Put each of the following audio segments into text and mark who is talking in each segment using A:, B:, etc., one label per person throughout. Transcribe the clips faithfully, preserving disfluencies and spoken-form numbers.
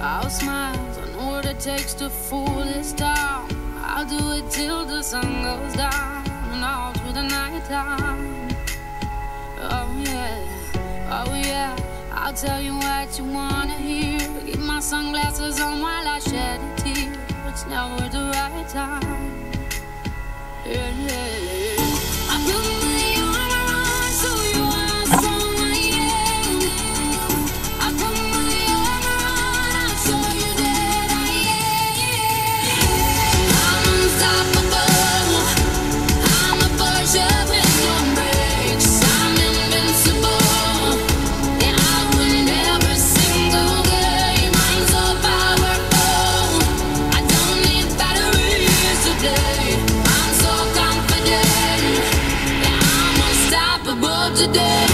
A: I'll smile, I know what it takes to fool this town. I'll do it till the sun goes down and all through the night time. Oh yeah, oh yeah, I'll tell you what you wanna hear. Keep my sunglasses on while I shed a tear. It's never the right time. Yeah, yeah, yeah. I'm doing my armor on so you are someone I am. I put my armor on, I'll show you that I am. I'm unstoppable. I'm a Porsche with no brakes. I'm invincible. Yeah, I win every single game. I'm so powerful. I don't need batteries today. I'm so confident. Yeah, I'm unstoppable today.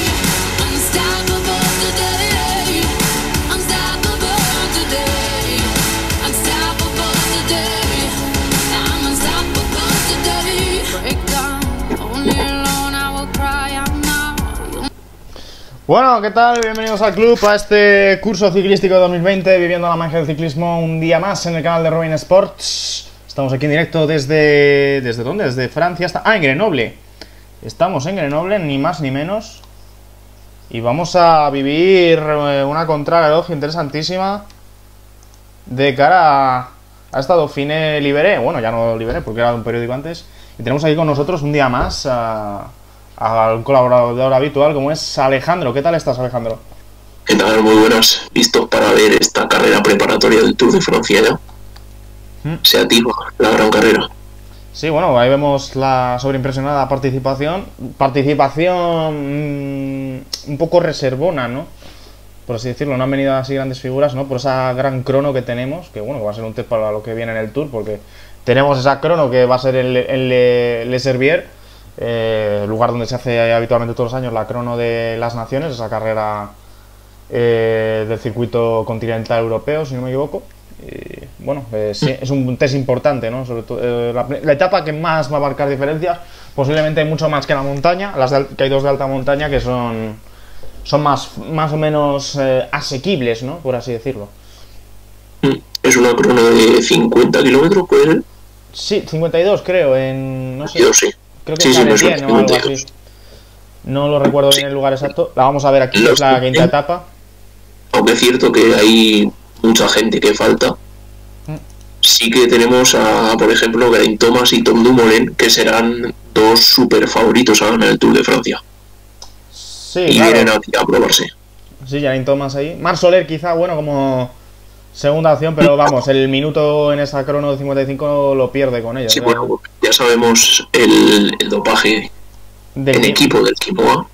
A: Unstoppable today. Unstoppable today. Unstoppable today. I'm unstoppable today. Break down. Only alone I will cry out now.
B: Bueno, ¿qué tal? Bienvenidos al club, a este curso ciclístico dos mil veinte, viviendo la magia del ciclismo un día más en el canal de Robin Sports. Estamos aquí en directo desde... ¿Desde dónde? Desde Francia hasta... Ah, en Grenoble. Estamos en Grenoble, ni más ni menos. Y vamos a vivir eh, una contrarreloj interesantísima de cara a, a esta Dauphiné Libéré. Bueno, ya no Libéré porque era un periódico antes. Y tenemos aquí con nosotros un día más a... al colaborador habitual, como es Alejandro. ¿Qué tal estás, Alejandro?
C: ¿Qué tal? Muy buenas. Listos para ver esta carrera preparatoria del Tour de Francia ya. ¿Mm? Se activa la gran carrera.
B: Sí, bueno, ahí vemos la sobreimpresionada participación. Participación mmm, un poco reservona, ¿no? Por así decirlo, no han venido así grandes figuras, ¿no? Por esa gran crono que tenemos, que bueno, que va a ser un test para lo que viene en el Tour, porque tenemos esa crono que va a ser el, el, el Le Servier, eh, lugar donde se hace habitualmente todos los años la crono de las naciones, esa carrera eh, del circuito continental europeo, si no me equivoco. Y, bueno, eh, sí, es un test importante, ¿no? Sobre todo eh, la, la etapa que más va a marcar diferencias, posiblemente mucho más que la montaña, las de, que hay dos de alta montaña que son son más, más o menos eh, asequibles, ¿no? Por así decirlo.
C: Es una crono de cincuenta kilómetros, ¿puede ser?
B: Sí, cincuenta y dos creo, en... no sé.
C: Yo sí.
B: Creo que
C: sí,
B: está
C: sí,
B: en o algo así. No lo recuerdo bien el lugar exacto. La vamos a ver aquí, es la quinta etapa.
C: Aunque es cierto que hay mucha gente que falta. Sí que tenemos a, por ejemplo, Geraint Thomas y Tom Dumoulin, que serán dos super favoritos a ganar el Tour de Francia.
B: Sí,
C: y
B: claro.
C: Vienen aquí a probarse.
B: Sí, Geraint Thomas ahí. Marc Soler quizá, bueno, como segunda opción, pero vamos, el minuto en esa crono de cincuenta y cinco lo pierde con ella.
C: Sí,
B: o sea,
C: bueno, ya sabemos el, el dopaje
B: del
C: en equipo del Quimoa.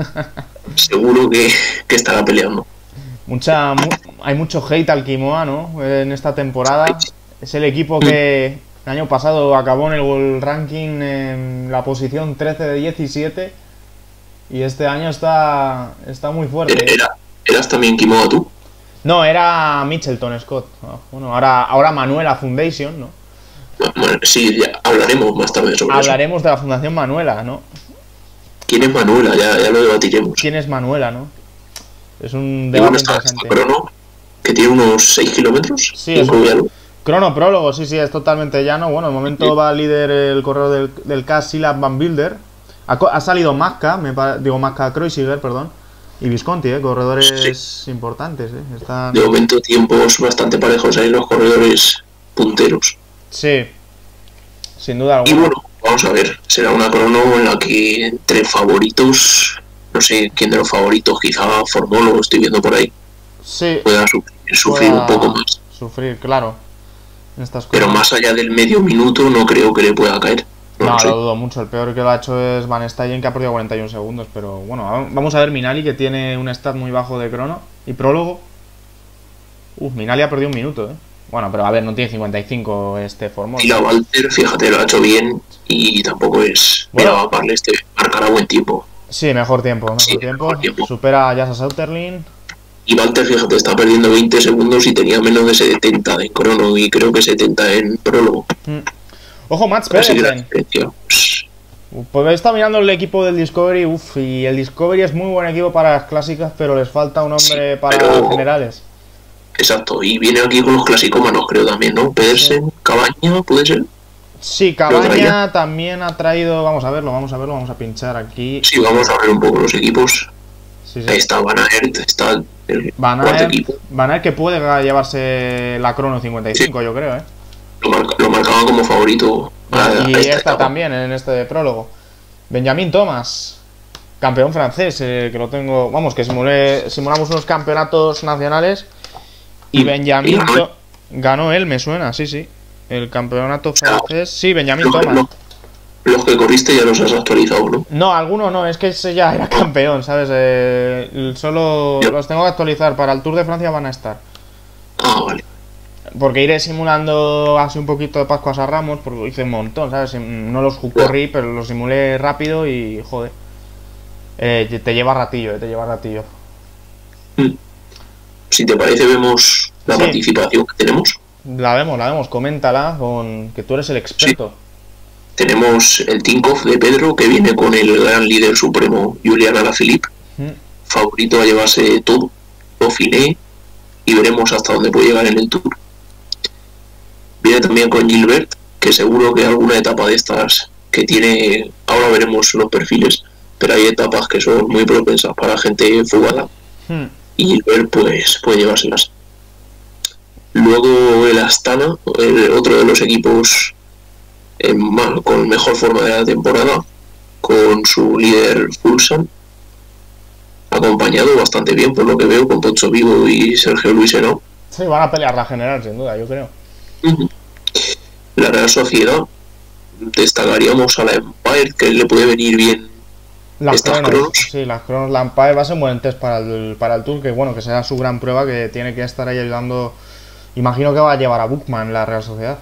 C: Seguro que, que estará peleando.
B: Mucha, mu hay mucho hate al Quimoa, ¿no? En esta temporada. Es el equipo que el año pasado acabó en el World Ranking en la posición trece de diecisiete. Y este año está, está muy fuerte.
C: ¿Era, ¿Eras también Quimoa tú?
B: No, era Mitchelton Scott. Bueno, ahora, ahora Manuela Foundation, ¿no?
C: Bueno, sí, ya hablaremos más tarde sobre
B: Hablaremos
C: eso.
B: de la Fundación Manuela, ¿no?
C: ¿Quién es Manuela? Ya, ya lo debatiremos.
B: ¿Quién es Manuela, no? Es un
C: Y
B: debate
C: bueno, está
B: interesante.
C: crono, que tiene unos seis kilómetros.
B: Sí, es un crono prólogo, sí, sí, es totalmente llano. Bueno, de momento sí. Va líder el corredor del, del K, Silas Van Wilder. Ha, ha salido Masca, me digo Masca Kreuziger, perdón. Y Visconti, ¿eh? Corredores sí. importantes, ¿eh? Están...
C: De momento tiempos bastante parejos ahí los corredores punteros.
B: Sí, sin duda alguna.
C: Y bueno, vamos a ver, será una crono en la que entre favoritos, no sé quién de los favoritos, quizá Formolo, estoy viendo por ahí,
B: sí.
C: pueda sufrir, sufrir
B: pueda
C: un poco más.
B: Sufrir, claro. En estas cosas.
C: Pero más allá del medio minuto no creo que le pueda caer.
B: No, no lo dudo mucho. El peor que lo ha hecho es Van Stuyven, que ha perdido cuarenta y un segundos. Pero bueno, vamos a ver Minali, que tiene un stat muy bajo de crono. Y prólogo. Uf, Minali ha perdido un minuto, ¿eh? Bueno, pero a ver, no tiene cincuenta y cinco este Formol.
C: Y la Walter, fíjate, lo ha hecho bien. Y tampoco es...
B: Bueno.
C: Mira, Parle este marcará buen tiempo.
B: Sí, mejor tiempo, mejor,
C: sí,
B: tiempo.
C: mejor tiempo.
B: Supera a Jasa Sauterlin.
C: Y Walter, fíjate, está perdiendo veinte segundos y tenía menos de setenta en crono. Y creo que setenta en prólogo.
B: Mm. Ojo, Mats Pedersen. Pues he estado mirando el equipo del Discovery, uff, y el Discovery es muy buen equipo para las clásicas, pero les falta un hombre
C: sí,
B: para
C: pero,
B: generales.
C: Exacto, y viene aquí con los clasicómanos, creo también, ¿no? Pedersen, Cabaña, ¿puede ser?
B: Sí, Cabaña también ha traído. Vamos a verlo, vamos a verlo, vamos a pinchar aquí.
C: Sí, vamos a ver un poco los equipos.
B: Sí, sí.
C: Ahí está Van Aert, está el
B: Van
C: cuarto
B: Aert,
C: equipo.
B: Van Aert que puede llevarse la crono cincuenta y cinco,
C: Sí.
B: yo creo, ¿eh?
C: Lo, marca, lo marcaban como favorito a,
B: Y
C: a esta
B: esta
C: etapa.
B: también en este prólogo. Benjamin Thomas, campeón francés, eh, que lo tengo. Vamos, que simulé, simulamos unos campeonatos nacionales. Y
C: Mm,
B: Benjamin
C: y ganó
B: To- ganó él, me suena, sí, sí. El campeonato
C: sea,
B: francés. Sí, Benjamin
C: Los,
B: Thomas.
C: los- los que corriste ya los has actualizado, ¿no?
B: No, alguno no, es que ese ya era campeón, ¿sabes? Eh, el- solo
C: Yo-
B: los tengo que actualizar. Para el Tour de Francia van a estar.
C: Ah, vale.
B: Porque iré simulando así un poquito de Pascuas a Ramos, porque hice un montón, ¿sabes? No los corrí, pero los simulé rápido y, joder. Eh, te lleva ratillo, eh, te lleva ratillo.
C: Mm. Si te parece, vemos la
B: Sí.
C: participación que tenemos.
B: La vemos, la vemos, coméntala, con que tú eres el experto.
C: Tenemos el Tinkoff de Pedro, que viene con el gran líder supremo Julian Alaphilippe,
B: Mm.
C: favorito a llevarse todo, Dauphiné, y veremos hasta dónde puede llegar en el Tour. Viene también con Gilbert, que seguro que alguna etapa de estas que tiene, ahora veremos los perfiles, pero hay etapas que son muy propensas para gente fugada,
B: Mm.
C: y Gilbert pues puede llevárselas. Luego el Astana, el otro de los equipos eh, ma- con mejor forma de la temporada, con su líder Fulsan, acompañado bastante bien por lo que veo con Poncho Vigo y Sergio Luis Henao.
B: Sí, van a pelear la general, sin duda, yo creo.
C: Ujú. La Real Sociedad, destacaríamos a la Empire, que le puede venir bien.
B: Las
C: Estas
B: cronos,
C: cronos.
B: sí, las cronos Lampard va a ser un buen test para el, para el Tour, que bueno, que será su gran prueba, que tiene que estar ahí ayudando. Imagino que va a llevar a Buchmann la Real Sociedad.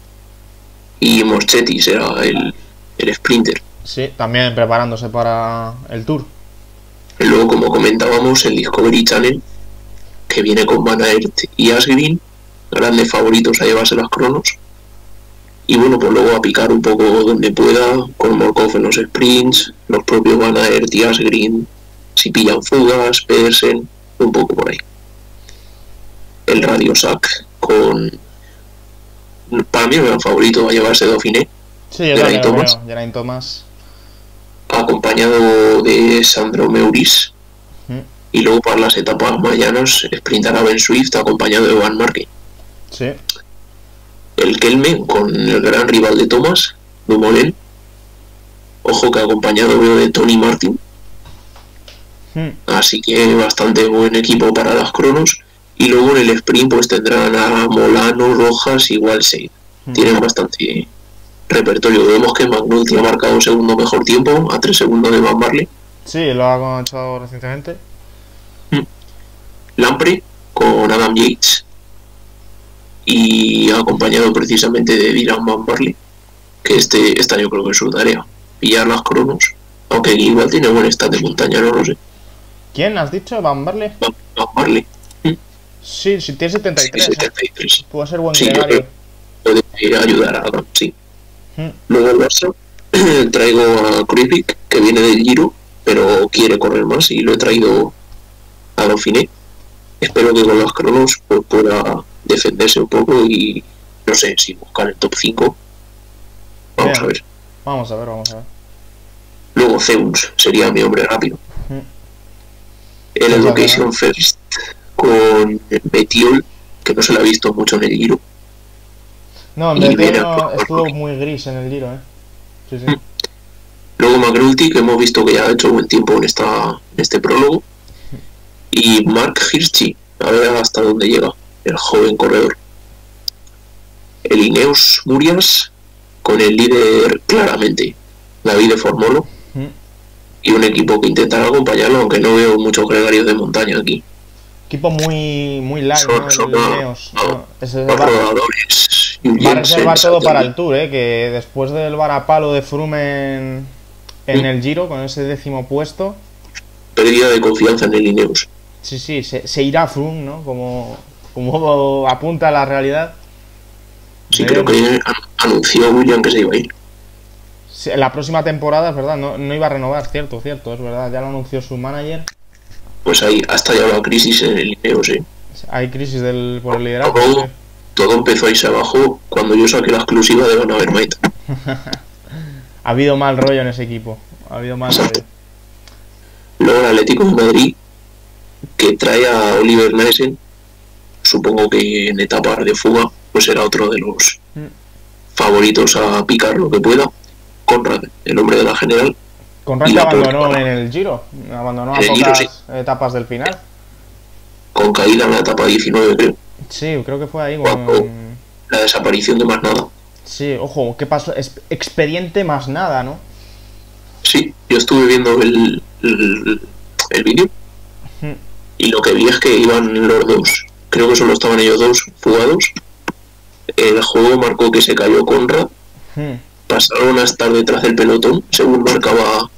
C: Y Morchetti será el, el sprinter.
B: Sí, también preparándose para el Tour.
C: Y luego, como comentábamos, el Discovery Channel, que viene con Van Aert y Asgreen, grandes favoritos a llevarse las cronos. Y bueno, pues luego a picar un poco donde pueda, con Morkov en los sprints, los propios Van Aert y Asgreen, si pillan fugas, Pedersen, un poco por ahí. El Radio Sac con... Para mí el gran favorito a llevarse Dauphiné,
B: Sí, yo
C: Geraint
B: también lo
C: Thomas.
B: veo, Geraint Thomas.
C: acompañado de Sandro Meuris.
B: Mm.
C: Y luego para las etapas mañanas sprintará Ben Swift acompañado de Van Marke.
B: Sí.
C: El Kelme con el gran rival de Thomas, Dumoulin. Ojo que acompañado veo de Tony Martin.
B: Mm.
C: Así que bastante buen equipo para las cronos. Y luego en el sprint pues tendrán a Molano, Rojas y Walsey.
B: Mm.
C: Tienen bastante repertorio. Vemos que McNulty ha marcado segundo mejor tiempo, a tres segundos de Van Barley.
B: Sí, lo ha hecho recientemente.
C: Lampre con Adam Yates y acompañado precisamente de Dylan Van Barley, que este, esta yo creo que es su tarea, pillar las cronos, aunque igual tiene buen stat de montaña, no lo sé.
B: ¿Quién has dicho? ¿Van Barley?
C: Van, Van Barley,
B: Sí, sí, tiene setenta y
C: sí,
B: tres. ¿eh?
C: setenta y tres.
B: Puede ser buen
C: Sí, yo
B: gregario.
C: creo que puede ayudar a Adam, sí.
B: Mm.
C: Luego el Barça, traigo a Krivik, que viene del Giro, pero quiere correr más y lo he traído a Dauphiné. Espero que con las cronos pues, pueda defenderse un poco y no sé si buscar el top cinco. Vamos
B: Bien.
C: a ver.
B: Vamos a ver, vamos a ver.
C: Luego Zeus sería mi hombre rápido.
B: Mm.
C: El
B: Pues
C: Education First con Betiol, que no se le ha visto mucho en el Giro.
B: No, en
C: Y
B: Betiol
C: viene
B: no,
C: por-
B: estuvo muy gris en el Giro, ¿eh? Sí, sí.
C: Luego McNulty, que hemos visto que ya ha hecho buen tiempo en, esta, en este prólogo. Y Mark Hirschi, a ver hasta dónde llega el joven corredor. El Ineos Murias, con el líder claramente, David de Formolo.
B: Mm.
C: Y un equipo que intentará acompañarlo, aunque no veo muchos gregarios de montaña aquí.
B: Equipo muy, muy light,
C: Son-
B: ¿no?
C: son
B: El
C: más-
B: Ineos,
C: no,
B: ¿no? Ese
C: Cuatro
B: va,
C: rodadores. y un
B: va a
C: Jensen,
B: reservar todo para el
C: Santos.
B: Tour, ¿eh? Que después del varapalo de Froome en, en
C: Mm.
B: el Giro, con ese décimo puesto,
C: Pérdida de confianza en el Ineos.
B: sí, sí, se, se irá Froome, ¿no? Como, como apunta la realidad.
C: Sí,
B: Eh,
C: creo que an- anunció William que se iba a ir.
B: sí, la próxima temporada, es verdad, no, no iba a renovar, cierto, cierto, es verdad, ya lo anunció su manager.
C: Pues ahí ha estallado la crisis en el Ineos, ¿eh?
B: Hay crisis del, por el liderazgo.
C: Todo,
B: Sí.
C: todo empezó a irse abajo cuando yo saqué la exclusiva de Van Avermaet.
B: Ha habido mal rollo en ese equipo. Ha habido mal rollo.
C: Luego el Atlético de Madrid, que trae a Oliver Naesen, supongo que en etapas de fuga, pues será otro de los
B: Mm.
C: favoritos a picar lo que pueda. Conrad, el hombre de la general.
B: Conrad
C: Y
B: que
C: la peor
B: abandonó en
C: temporada.
B: el Giro. Abandonó a
C: En el Giro,
B: pocas
C: sí.
B: etapas del final.
C: Con caída en la etapa diecinueve, creo.
B: Sí, creo que fue ahí
C: Cuando
B: con...
C: la desaparición de más nada.
B: Sí, ojo, ¿qué pasó? Es- expediente más nada, ¿no?
C: Sí, yo estuve viendo el, el, el vídeo
B: Mm.
C: y lo que vi es que iban los dos. Creo que solo estaban ellos dos fugados. El juego marcó que se cayó Conrad.
B: Mm.
C: Pasaron a estar detrás del pelotón, según marcaba.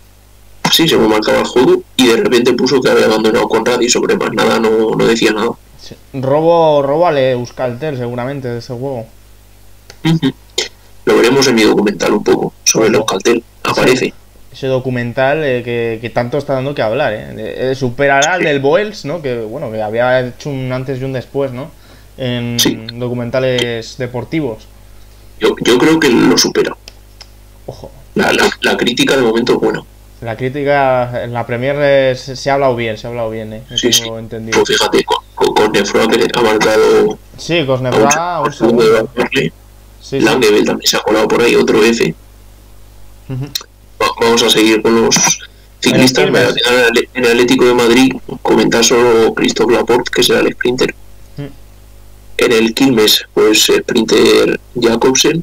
C: Sí, según marcaba el juego. Y de repente puso que había abandonado Conrad y sobre más nada no, no decía nada.
B: Sí. Robo, robo al Euskaltel seguramente de ese juego.
C: Ujú. Lo veremos en mi documental un poco sobre el Euskaltel. Aparece.
B: Ese documental eh, que, que tanto está dando que hablar, ¿eh? De- eh, superará al del Boels, ¿no? Que bueno, que había hecho un antes y un después, ¿no? En
C: Sí.
B: documentales deportivos.
C: Yo, yo creo que lo supera.
B: Ojo,
C: La, la, la crítica de momento es buena.
B: la crítica en la Premier eh, se, se ha hablado bien, se ha hablado bien, ¿eh? Lo
C: Sí,
B: tengo
C: sí.
B: entendido.
C: Pues fíjate, con, con, con Nefroa que ha marcado
B: Sí, Cosnefra, un
C: segundo de
B: segundo.
C: Barley.
B: Sí, sí.
C: Langevel también se ha colado por ahí, otro F.
B: Ujú.
C: Va- Vamos a seguir con los ciclistas.
B: El
C: Me voy a quedar en el- en el Atlético de Madrid, comentar solo Christophe Laporte, que será el sprinter.
B: Mm.
C: En el Quilmes, pues sprinter Jacobsen,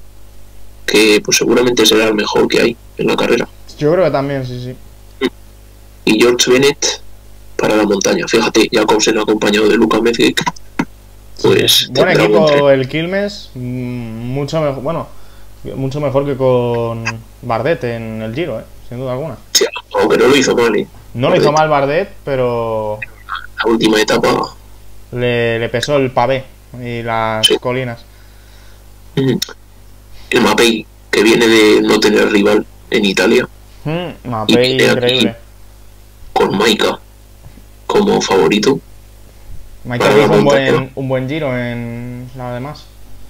C: que pues seguramente será el mejor que hay en la carrera.
B: Yo creo que también, sí, sí.
C: Y George Bennett para la montaña. Fíjate, Jacobsen acompañado de Luka Mezgec. Pues
B: Buen
C: tendrá buen
B: equipo
C: tren.
B: el Quilmes, mm, mucho mejor, bueno, mucho mejor que con Bardet en el Giro, ¿eh? Sin duda alguna.
C: Sí, aunque no lo hizo mal, ¿eh?
B: No lo hizo mal Bardet, pero
C: La última etapa.
B: le, le pesó el pavé y las
C: Sí.
B: colinas.
C: mm, El Mapei, que viene de no tener rival en Italia,
B: Mm, Mapei,
C: Y viene
B: increíble.
C: aquí. con Maika como favorito.
B: Michael
C: para la
B: hizo un
C: montaña.
B: buen, un buen Giro en la demás.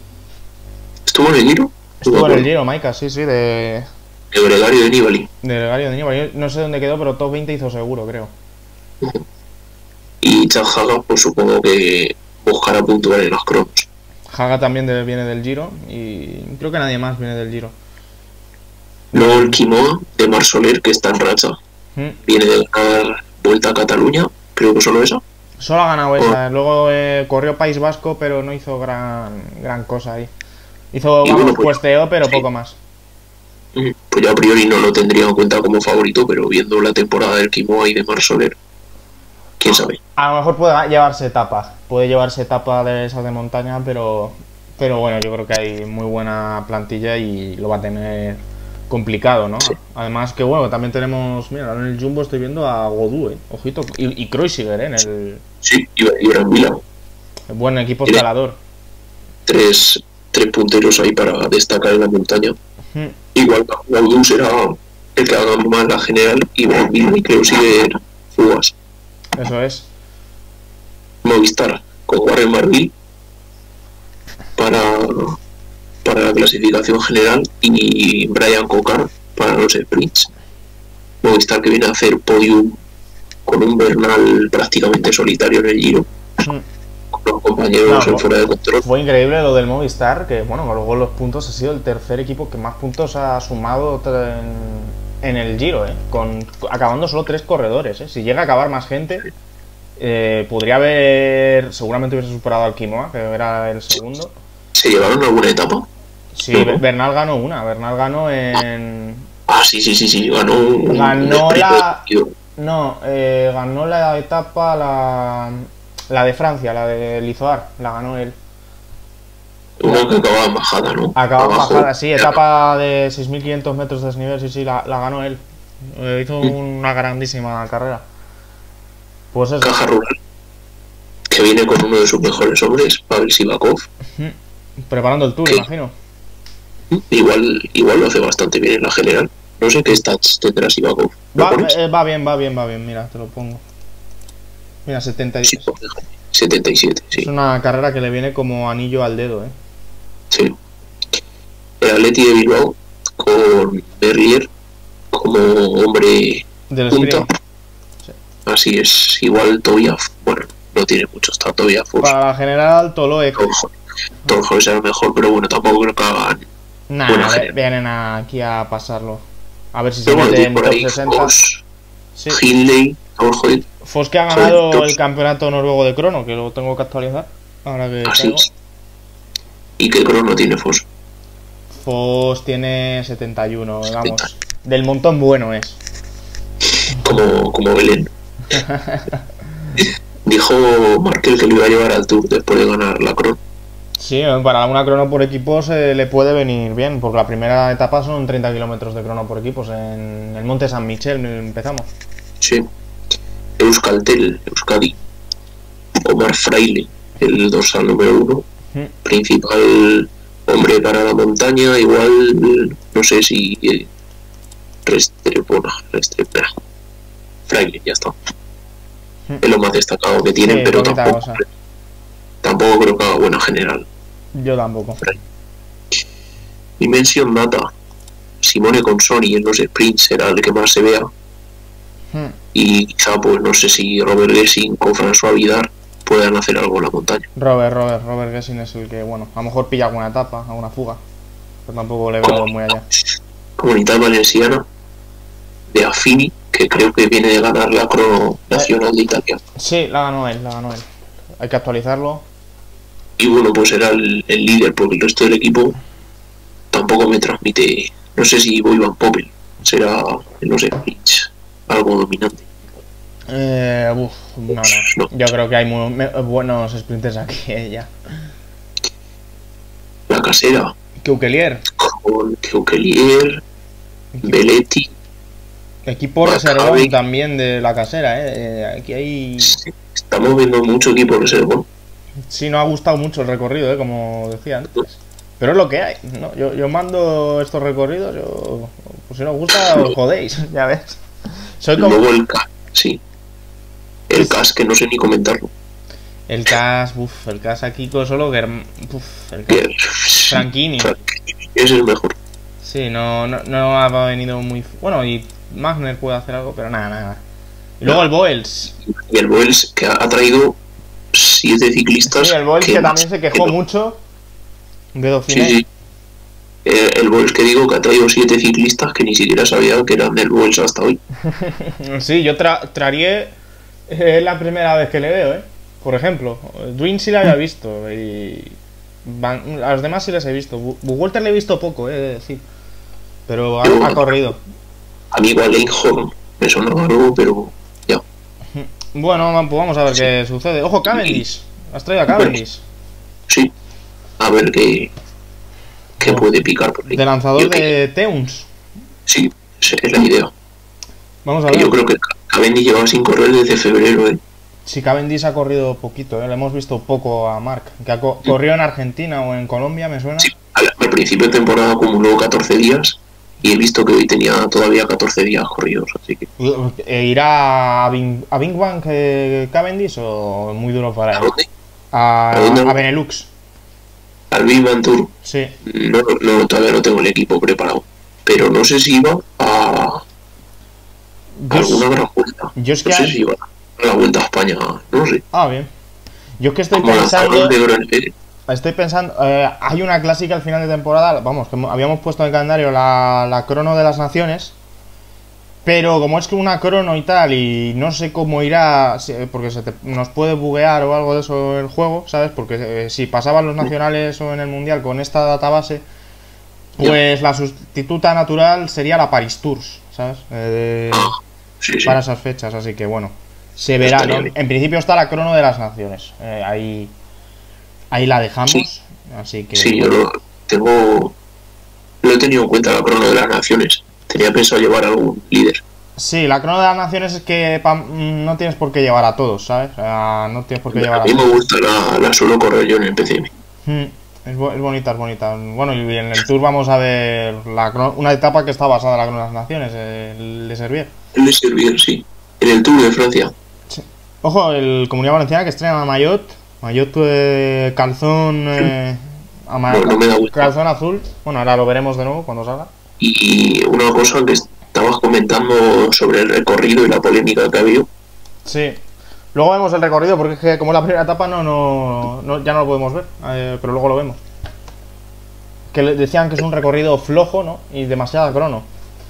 C: ¿Estuvo en el Giro?
B: Estuvo en el Giro, Maika, sí, sí, de,
C: De Gregario de Nibali.
B: de Gregario de Nibali. Yo no sé dónde quedó, pero top veinte hizo seguro, creo.
C: Y Chad Haga, pues supongo que buscará puntuar en los cronos.
B: Haga también de- viene del Giro y creo que nadie más viene del Giro.
C: Luego el Quimoa de Mar Soler, que está en racha.
B: Mm.
C: Viene de ganar Vuelta a Cataluña, creo que solo esa.
B: Solo ha ganado esa, luego eh, corrió País Vasco, pero no hizo gran, gran cosa ahí. Hizo,
C: Y
B: vamos,
C: bueno, pues,
B: puesteo, pero
C: sí.
B: poco más.
C: Mm, Pues yo a priori no lo tendría en cuenta como favorito, pero viendo la temporada del Quimoa y de Mar Soler, quién sabe.
B: A lo mejor puede llevarse etapa, puede llevarse etapa de esas de montaña, pero pero bueno, yo creo que hay muy buena plantilla y lo va a tener complicado, ¿no?
C: Sí.
B: Además que bueno, también tenemos, mira, en el Jumbo estoy viendo a Godú, ¿eh? Ojito, y, y Kreuziger, ¿eh? En el,
C: Sí, y, y Brambila.
B: el buen equipo
C: Mira.
B: escalador.
C: Tres, tres punteros ahí para destacar en la montaña.
B: Mm.
C: Igual Gaudú será el que haga más la general y Brambila y creo sigue fugas.
B: Eso es.
C: Movistar con Warren Barguil para, para la clasificación general y Brian Cocar para los sprints. Movistar que viene a hacer podium con un Bernal prácticamente solitario en el Giro,
B: Mm.
C: con los compañeros
B: No,
C: en fuera de control.
B: Fue increíble lo del Movistar, que bueno, luego los puntos ha sido el tercer equipo que más puntos ha sumado en, en el Giro, ¿eh? Con, acabando solo tres corredores, ¿eh? Si llega a acabar más gente, eh, podría haber, seguramente hubiese superado al Quimoa, que era el segundo.
C: ¿Se llevaron alguna etapa?
B: Sí,
C: Ujú.
B: Bernal ganó una, Bernal ganó en...
C: Ah, sí, sí, sí, sí, ganó un,
B: Ganó
C: un sprint
B: la-
C: decidido.
B: No, eh, ganó la etapa, la, la de Francia, la de Lizoar, la ganó él.
C: Una que acababa en bajada, ¿no?
B: Acaba en
C: Abajo.
B: bajada, sí, etapa de seis mil quinientos metros de desnivel, sí, sí, la, la ganó él. Eh, hizo una grandísima carrera. Pues eso.
C: Caja Rural, que viene con uno de sus mejores hombres, Pavel Sivakov.
B: Preparando el tour,
C: ¿Qué?
B: imagino.
C: Igual, igual lo hace bastante bien en la general. No sé qué stats tendrá Sivakov. ¿Lo
B: Va,
C: pones?
B: eh, va bien, va bien, va bien, mira, te lo pongo. Mira, setenta y...
C: Sí, setenta y siete, sí.
B: Es una carrera que le viene como anillo al dedo, ¿eh?
C: Sí. El Atleti de Bilbao con Berlier como hombre
B: Del
C: punta.
B: sprint. Sí.
C: Así es, igual todavía, bueno, no tiene mucho, está todavía Fos.
B: Para la general, Toloek.
C: Torjo será mejor, pero bueno, tampoco creo que hagan.
B: Nah,
C: buena
B: ve-
C: general.
B: vienen aquí a pasarlo. A ver si se
C: Pero bueno,
B: mete en
C: por
B: top
C: ahí,
B: sesenta.
C: Fos,
B: Sí.
C: Hindley, vamos, joder,
B: Fos que ha
C: Joder,
B: ganado
C: tops.
B: el campeonato noruego de crono, que lo tengo que actualizar. Ahora que
C: así
B: caigo.
C: es. ¿Y qué crono tiene Fos?
B: Fos tiene setenta y uno,
C: setenta.
B: vamos. Del montón bueno es.
C: Como, como Belén. Dijo Markel que lo iba a llevar al Tour después de ganar la crono.
B: Sí, para una crono por equipos eh, le puede venir bien, porque la primera etapa son treinta kilómetros de crono por equipos. En el Monte San Michel empezamos.
C: Sí. Euskaltel, Euskadi. Omar Fraile, el dorsal número uno.
B: Mm.
C: Principal hombre para la montaña. Igual, no sé si. Eh, Restrepo, no, Restrepo. Fraile, ya está.
B: Mm.
C: Es lo más destacado que tienen,
B: Sí,
C: pero
B: poquita
C: tampoco,
B: cosa.
C: tampoco creo que haga buena general.
B: Yo tampoco.
C: Dimension Data. Simone Consoni en los sprints será el que más se vea.
B: Hmm.
C: Y quizá, pues no sé si Robert Gessing o François Vidar puedan hacer algo en la montaña.
B: Robert, Robert, Robert Gessing es el que, bueno, a lo mejor pilla alguna etapa, alguna fuga. Pero tampoco le veo muy allá.
C: Comunidad Valenciana de Affini, que creo que viene de ganar la crono nacional de Italia.
B: Sí, la ganó él, la ganó él. Hay que actualizarlo.
C: Y bueno, pues será el, el líder, porque el resto del equipo tampoco me transmite. No sé si Boy Van Poppel será en los sprints algo dominante.
B: Eh, uf, no, no.
C: No.
B: Yo creo que hay muy, me- buenos sprinters aquí, eh, ya.
C: La casera
B: Keukelier,
C: con Keukelier, Belletti.
B: equipo
C: Maccabi.
B: reservón también de la casera, eh. Eh, Aquí hay...
C: Estamos viendo mucho equipo reserva.
B: Sí, no ha gustado mucho el recorrido, eh, como decía antes. Pero es lo que hay, ¿no? Yo, yo mando estos recorridos, yo... Pues si no os gusta, os jodéis, ya ves. Soy como...
C: Luego el C A S, sí. El C A S que no sé ni comentarlo.
B: El Cas, uff, el Cas aquí con solo Germ... Uf, el Cas...
C: Que-
B: Franchini.
C: Franchini es el mejor.
B: Sí, no, no, no ha venido muy... Bueno, y Magner puede hacer algo, pero nada, nada. Y luego el Boels.
C: Y el Boels que ha ha traído siete ciclistas.
B: Sí, el Boels que,
C: que
B: también se quejó
C: que no-
B: mucho de
C: Sí,
B: Dauphiné.
C: sí. Eh, el Boels que digo que ha traído siete ciclistas que ni siquiera sabía que eran del Boels hasta hoy.
B: Sí, yo tra traría... Es la primera vez que le veo, ¿eh? Por ejemplo, Dwin sí la había visto y... Van... A los demás sí les he visto. Bu Walter le he visto poco, eh, de decir. Pero ha,
C: Yo-
B: ha corrido.
C: A mí igual Einhorn me sonaba algo, pero ya.
B: Bueno, pues vamos a ver qué sucede. Ojo, Cavendish. Has traído a Cavendish.
C: Sí. A ver qué, qué
B: Oh.
C: puede picar por ahí.
B: De lanzador
C: Yo que-
B: de Teuns.
C: Sí, esa es la idea.
B: Vamos a
C: Que
B: ver.
C: yo creo que Cavendish lleva sin correr desde febrero, ¿eh?
B: Si Cavendish ha corrido poquito, ¿eh? Le hemos visto poco a Mark. Que ha co corrió en Argentina o en Colombia, me suena.
C: Sí, al, al principio de temporada acumuló catorce días y he visto que hoy tenía todavía catorce días corridos, así que...
B: Eh, ¿Irá a Bing, a Bing Bang eh, Cavendish o muy duro para
C: ¿A
B: él?
C: dónde?
B: A,
C: ¿A dónde?
B: a Benelux.
C: Al Big Bang Tour.
B: Sí.
C: No, no, todavía no tengo el equipo preparado. Pero no sé si iba a
B: Yo,
C: alguna
B: es-
C: gran vuelta.
B: yo es que...
C: No sé
B: hay-
C: si iba a la vuelta a España, no sé.
B: Ah, bien. Yo es que estoy
C: Como
B: pensando...
C: lanzador de Gran Fe.
B: Estoy pensando, eh, hay una clásica al final de temporada, vamos, que habíamos puesto en el calendario la, la crono de las naciones, pero como es que una crono y tal, y no sé cómo irá, si- porque se te- nos puede buguear o algo de eso el juego, ¿sabes? Porque eh, si pasaban los nacionales o en el mundial con esta database, pues la sustituta natural sería la Paris Tours, ¿sabes? Eh, de-
C: Ah, sí, sí.
B: para esas fechas, así que bueno, se verá,
C: Estaría
B: ¿no?
C: bien.
B: En principio está la crono de las naciones, eh, ahí, ahí la dejamos,
C: Sí.
B: así que...
C: Sí, yo lo tengo. Lo he tenido en cuenta la crono de las naciones. Tenía pensado llevar algún líder.
B: Sí, la crono de las naciones es que pa- mm, no tienes por qué llevar a todos, ¿sabes? O sea, no tienes por qué llevar
C: A
B: a
C: mí me
B: todos.
C: gusta la, la suelo correr yo en el P C M.
B: Mm, Es, bo- es bonita, es bonita. Bueno, y en el Tour vamos a ver la crono- una etapa que está basada en la crono de las naciones, el de Servier.
C: El de Servier, sí. En el Tour de Francia.
B: Ojo, el Comunidad Valenciana que estrena a Mayotte Maillot eh, calzón eh, ama-
C: No, no me da gusto.
B: calzón azul. Bueno, ahora lo veremos de nuevo cuando salga.
C: Y una cosa que estabas comentando sobre el recorrido y la polémica que ha habido.
B: Sí. Luego vemos el recorrido porque es que como la primera etapa no, no, no- ya no lo podemos ver, eh, pero luego lo vemos. Que le decían que es un recorrido flojo, ¿no? Y demasiada crono.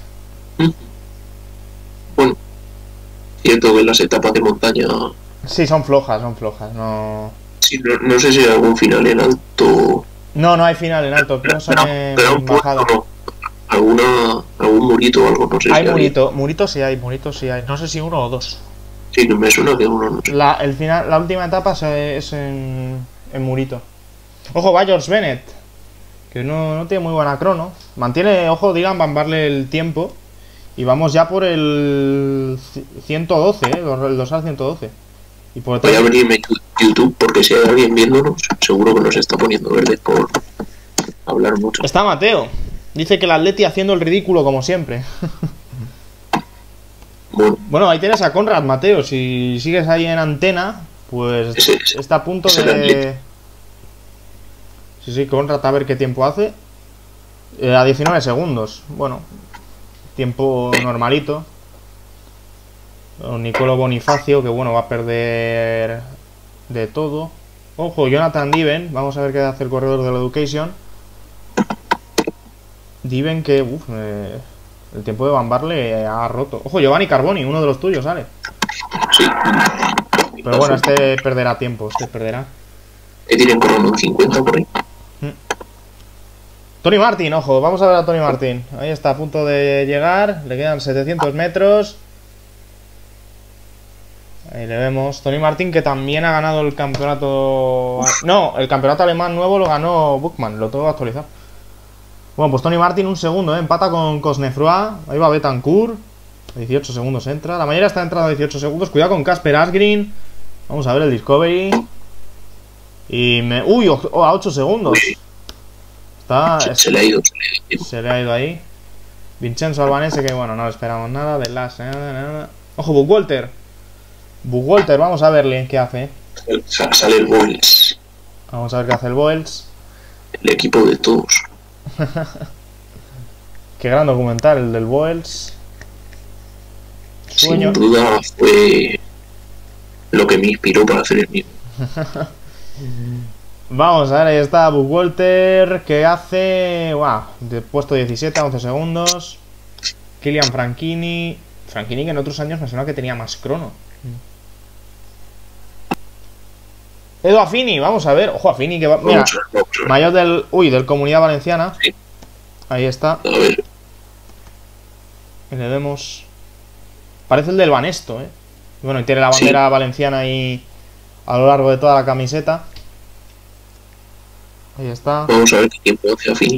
C: Bueno, cierto que las etapas de montaña,
B: Sí, son flojas, son flojas. No,
C: sí, no, no sé si hay algún final en alto.
B: no, no hay final en alto, creo que son
C: Pero,
B: en,
C: pero
B: en
C: un puerto,
B: bajada.
C: no. Alguna, algún murito o algo, no sé
B: Hay
C: si
B: murito, murito sí hay, murito sí hay. No sé si uno o dos.
C: Sí, me suena que uno no sé.
B: La, el final, la última etapa se- es en, en murito. Ojo, va George Bennett, que no, no tiene muy buena crono. Mantiene, ojo, digan, bambarle el tiempo. Y vamos ya por el ci- ciento doce, ¿eh? El dorsal ciento doce. Y por
C: Voy a
B: detrás,
C: abrirme YouTube porque si hay alguien viéndonos, seguro que nos está poniendo verde por hablar mucho.
B: está Mateo. Dice que el Atleti haciendo el ridículo como siempre.
C: Bueno,
B: Bueno, ahí tienes a Conrad, Mateo. Si sigues ahí en antena, pues
C: Ese- ese-
B: está a punto
C: ese
B: de...
C: Atleti.
B: Sí, sí, Conrad, a ver qué tiempo hace. Eh, a diecinueve segundos. Bueno, tiempo normalito. Nicolo Bonifacio, que bueno, va a perder de todo. Ojo, Jonathan Diven. Vamos a ver qué hace el corredor del Education. Diven que, uff, eh, el tiempo de Bambarle ha roto. Ojo, Giovanni Carboni, uno de los tuyos, ¿sale?
C: sí.
B: Pero bueno, este perderá tiempo, este perderá.
C: Que tienen corriendo un cincuenta por ahí.
B: Tony Martin, ojo, vamos a ver a Tony Martin. Ahí está, a punto de llegar. Le quedan setecientos metros. Ahí le vemos. Tony Martin, que también ha ganado el campeonato... No, el campeonato alemán nuevo lo ganó Buchmann, lo tengo que actualizar. Bueno, pues Tony Martin un segundo, ¿eh? Empata con Cosnefroy. Ahí va Betancourt. dieciocho segundos entra. La mayoría está entrando a dieciocho segundos. Cuidado con Casper Asgreen. Vamos a ver el Discovery. Y me... Uy, o- o a ocho segundos. Está...
C: Se, se le ha ido, se le ha ido.
B: Se le ha ido ahí. Vincenzo Albanese, que bueno, no le esperamos nada. De las, nada, nada. Ojo, Buchwalter. Buchwalter, vamos a verle qué hace.
C: Sa- Sale el Boels,
B: Vamos a ver qué hace el Boels.
C: el equipo de todos.
B: Qué gran documental, el del Boels. Sueño.
C: Sin duda fue lo que me inspiró para hacer el mismo.
B: Vamos a ver, ahí está Buchwalter, que hace... Wow, de puesto diecisiete a once segundos. Kilian Franchini. Franchini, que en otros años me suena que tenía más crono. Edu Affini, vamos a ver. Ojo, Affini, que va... Mira,
C: Vamos a ver, vamos a ver.
B: mayor del... Uy, del Comunidad Valenciana.
C: Sí.
B: Ahí está.
C: A ver,
B: Y le vemos... Parece el del Banesto, ¿eh? Bueno, y tiene la bandera valenciana ahí a lo largo de toda la camiseta. Ahí está.
C: vamos a ver qué tiempo hace a Fini.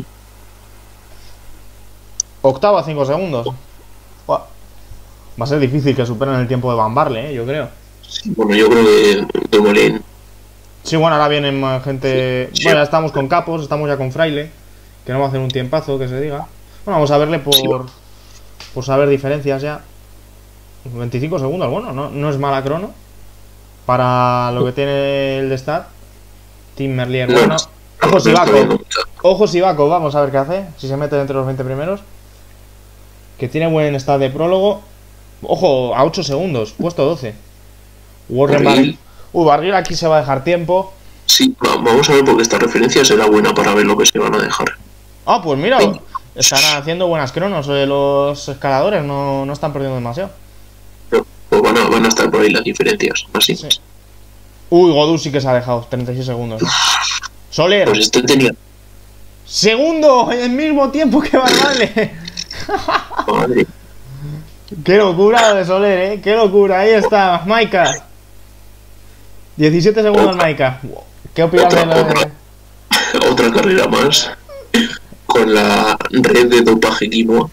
B: Octavo a cinco segundos. Buah. Va a ser difícil que superen el tiempo de Bambarle, ¿eh? Yo creo.
C: Bueno, yo creo que Dumoulin,
B: Sí, bueno, ahora vienen más gente...
C: Sí, sí.
B: Bueno, ya estamos con Capos, estamos ya con Fraile, que no va a hacer un tiempazo, que se diga. Bueno, vamos a verle por...
C: Sí.
B: Por saber diferencias ya. veinticinco segundos, bueno, no, no es mala crono. Para lo que tiene el de Stat. Tim Merlier,
C: no,
B: bueno.
C: no,
B: Ojo
C: no está
B: Sivaco.
C: viendo mucho.
B: Ojo Sivaco, vamos a ver qué hace. Si se mete entre los veinte primeros. Que tiene buen stat de prólogo. Ojo, a ocho segundos, puesto doce. Warren
C: Barguil.
B: Barguil. Uh, Barguil aquí se va a dejar tiempo.
C: Sí, va- vamos a ver porque esta referencia será buena para ver lo que se van a dejar.
B: Ah, pues mira,
C: Sí.
B: están haciendo buenas cronos. eh, Los escaladores no, no están perdiendo demasiado.
C: No, pues van a, van a estar por ahí las diferencias. Así.
B: Sí. Uy, Godú sí que se ha dejado, treinta y seis segundos. ¿eh? Soler,
C: Pues este tenía.
B: segundo, en el mismo tiempo que Barbale.
C: Madre.
B: Qué locura lo de Soler, eh. Qué locura, ahí está, Maika. diecisiete segundos, Maika. ¿Qué opinas de lo de.?
C: Otra carrera más con la red de dopaje quinoa.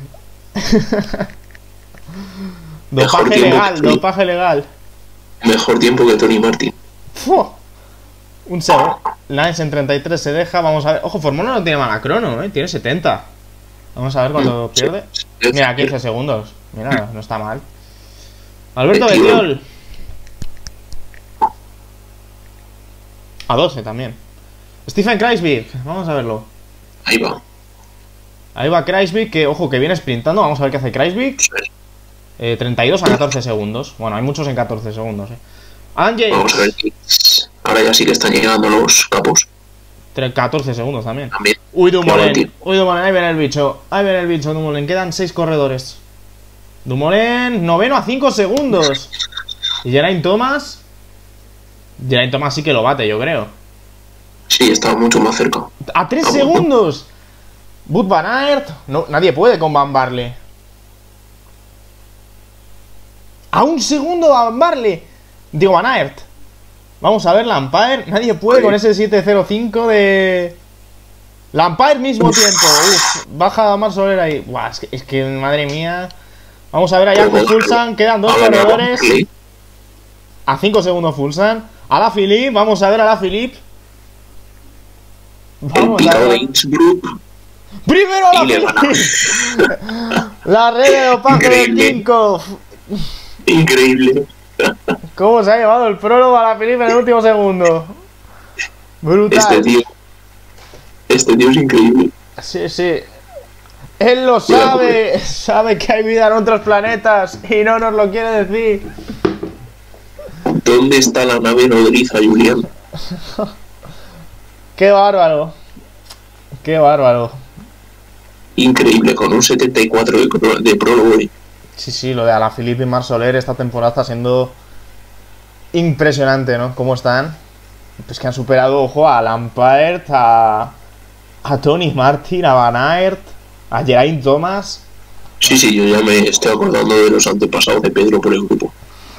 C: Mejor
B: Dopaje
C: tiempo
B: legal,
C: que-
B: dopaje legal.
C: Mejor tiempo que Tony Martin.
B: Fu. Un segundo. Lance en treinta y tres se deja. Vamos a ver. Ojo, Formolo no tiene mala crono, ¿eh? Tiene setenta. Vamos a ver cuando
C: Sí.
B: pierde.
C: Sí.
B: Mira, quince segundos. Mira, no está mal. Alberto
C: Betiol.
B: Betiol. A doce también. Stephen Kreisvik, vamos a verlo.
C: Ahí va.
B: Ahí va Kreisvik, que ojo, que viene sprintando. Vamos a ver qué hace Kreisvik. Eh, treinta y dos a catorce segundos. Bueno, hay muchos en catorce segundos, eh. Angel.
C: Vamos a ver. Ahora ya sí que están llegando los capos.
B: catorce segundos también.
C: También.
B: Uy, Dumoulin. Uy, Dumoulin. Ahí viene el bicho. Ahí viene el bicho, Dumoulin. Quedan seis corredores. Dumoulin, noveno a cinco segundos. Y Geraint Thomas. Geraint Thomas sí que lo bate, yo creo.
C: Sí, está mucho más cerca.
B: A tres segundos. Wout van Aert. No, nadie puede con Van Barle. A un segundo Van Barle. Digo, Van Aert. Vamos a ver, Lampaert. Nadie puede con ese siete cero cinco de... Lampaert mismo Uf. tiempo. Uf, baja Marc Soler ahí. Buah, es, que, es que, madre mía. Vamos a ver a Jakob Fuglsang. Quedan dos corredores. A cinco segundos Fuglsang. Alaphilippe. Vamos a ver a Alaphilippe. Vamos a ver. Primero Alaphilippe. La red de dopaje de Tinkoff.
C: Increíble.
B: ¿Cómo se ha llevado el prólogo a Alaphilippe en el último segundo? Brutal.
C: Este tío. Este tío es increíble.
B: Sí, sí. Él lo sabe. Sabe que hay vida en otros planetas y no nos lo quiere decir.
C: ¿Dónde está la nave nodriza, Julián?
B: Qué bárbaro. Qué bárbaro.
C: Increíble, con un setenta y cuatro de, de prólogo.
B: Sí, sí, lo de Alaphilippe y Marc Soler esta temporada está siendo impresionante, ¿no? ¿Cómo están? Pues que han superado, ojo, a Lampaert, a, a Tony Martin, a Van Aert, a Geraint Thomas.
C: Sí, sí, yo ya me estoy acordando de los antepasados de Pedro por el grupo.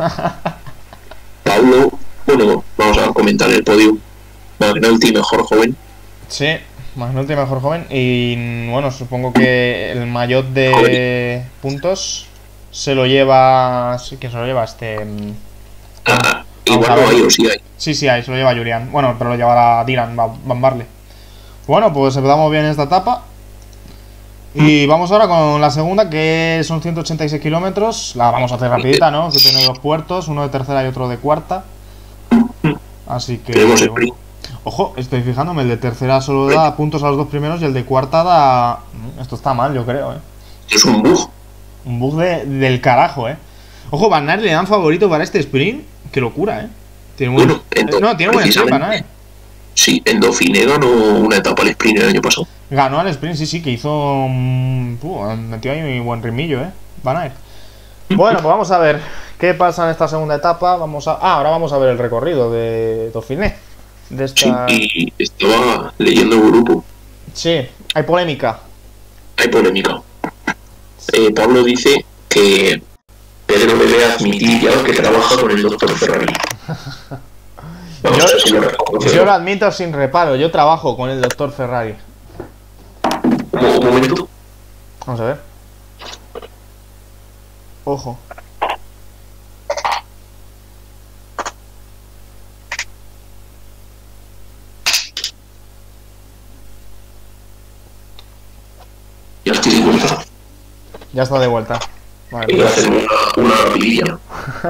C: Pablo, bueno, vamos a comentar el podio. McNulty, mejor joven.
B: Sí, McNulty, mejor joven. Y bueno, supongo que el maillot de joven. puntos se lo lleva... ¿Quién se lo lleva? Este...
C: Ah, igual no hay o sí hay.
B: Sí, sí hay, se lo lleva Julián. Bueno, pero lo llevará Dylan Van Barle. Bueno, pues empezamos bien esta etapa. Y vamos ahora con la segunda, que son ciento ochenta y seis kilómetros. La vamos a hacer rapidita, ¿no? Que tiene dos puertos, uno de tercera y otro de cuarta. Así que...
C: Tenemos el sprint.
B: Ojo, estoy fijándome, el de tercera solo da puntos a los dos primeros y el de cuarta da... Esto está mal, yo creo, ¿eh?
C: Es un bug.
B: Un bug de, del carajo, ¿eh? Ojo, Van Aert le dan favorito para este sprint. Qué locura, ¿eh? Tiene buen... bueno, Endo, no, tiene buena sprint, Van Aert.
C: Sí, en Dauphiné ganó una etapa al sprint el año pasado.
B: Ganó al sprint, sí, sí, que hizo... Um, uh, metió ahí un buen ritmillo, ¿eh? Van Aert. Bueno, pues vamos a ver qué pasa en esta segunda etapa. Vamos a... Ah, ahora vamos a ver el recorrido de Dauphiné. De esta...
C: Sí, y estaba leyendo el grupo.
B: Sí, hay polémica.
C: Hay polémica. Eh, Pablo dice que Pedro debe admitir ya que trabaja con el doctor Ferrari. Vamos
B: yo,
C: a ver si lo
B: yo lo admito sin reparo, yo trabajo con el doctor Ferrari.
C: Un, un momento.
B: Vamos a ver. Ojo.
C: Ya estoy de vuelta.
B: Ya está de vuelta. Vale,
C: voy a hacer una, una rapidilla.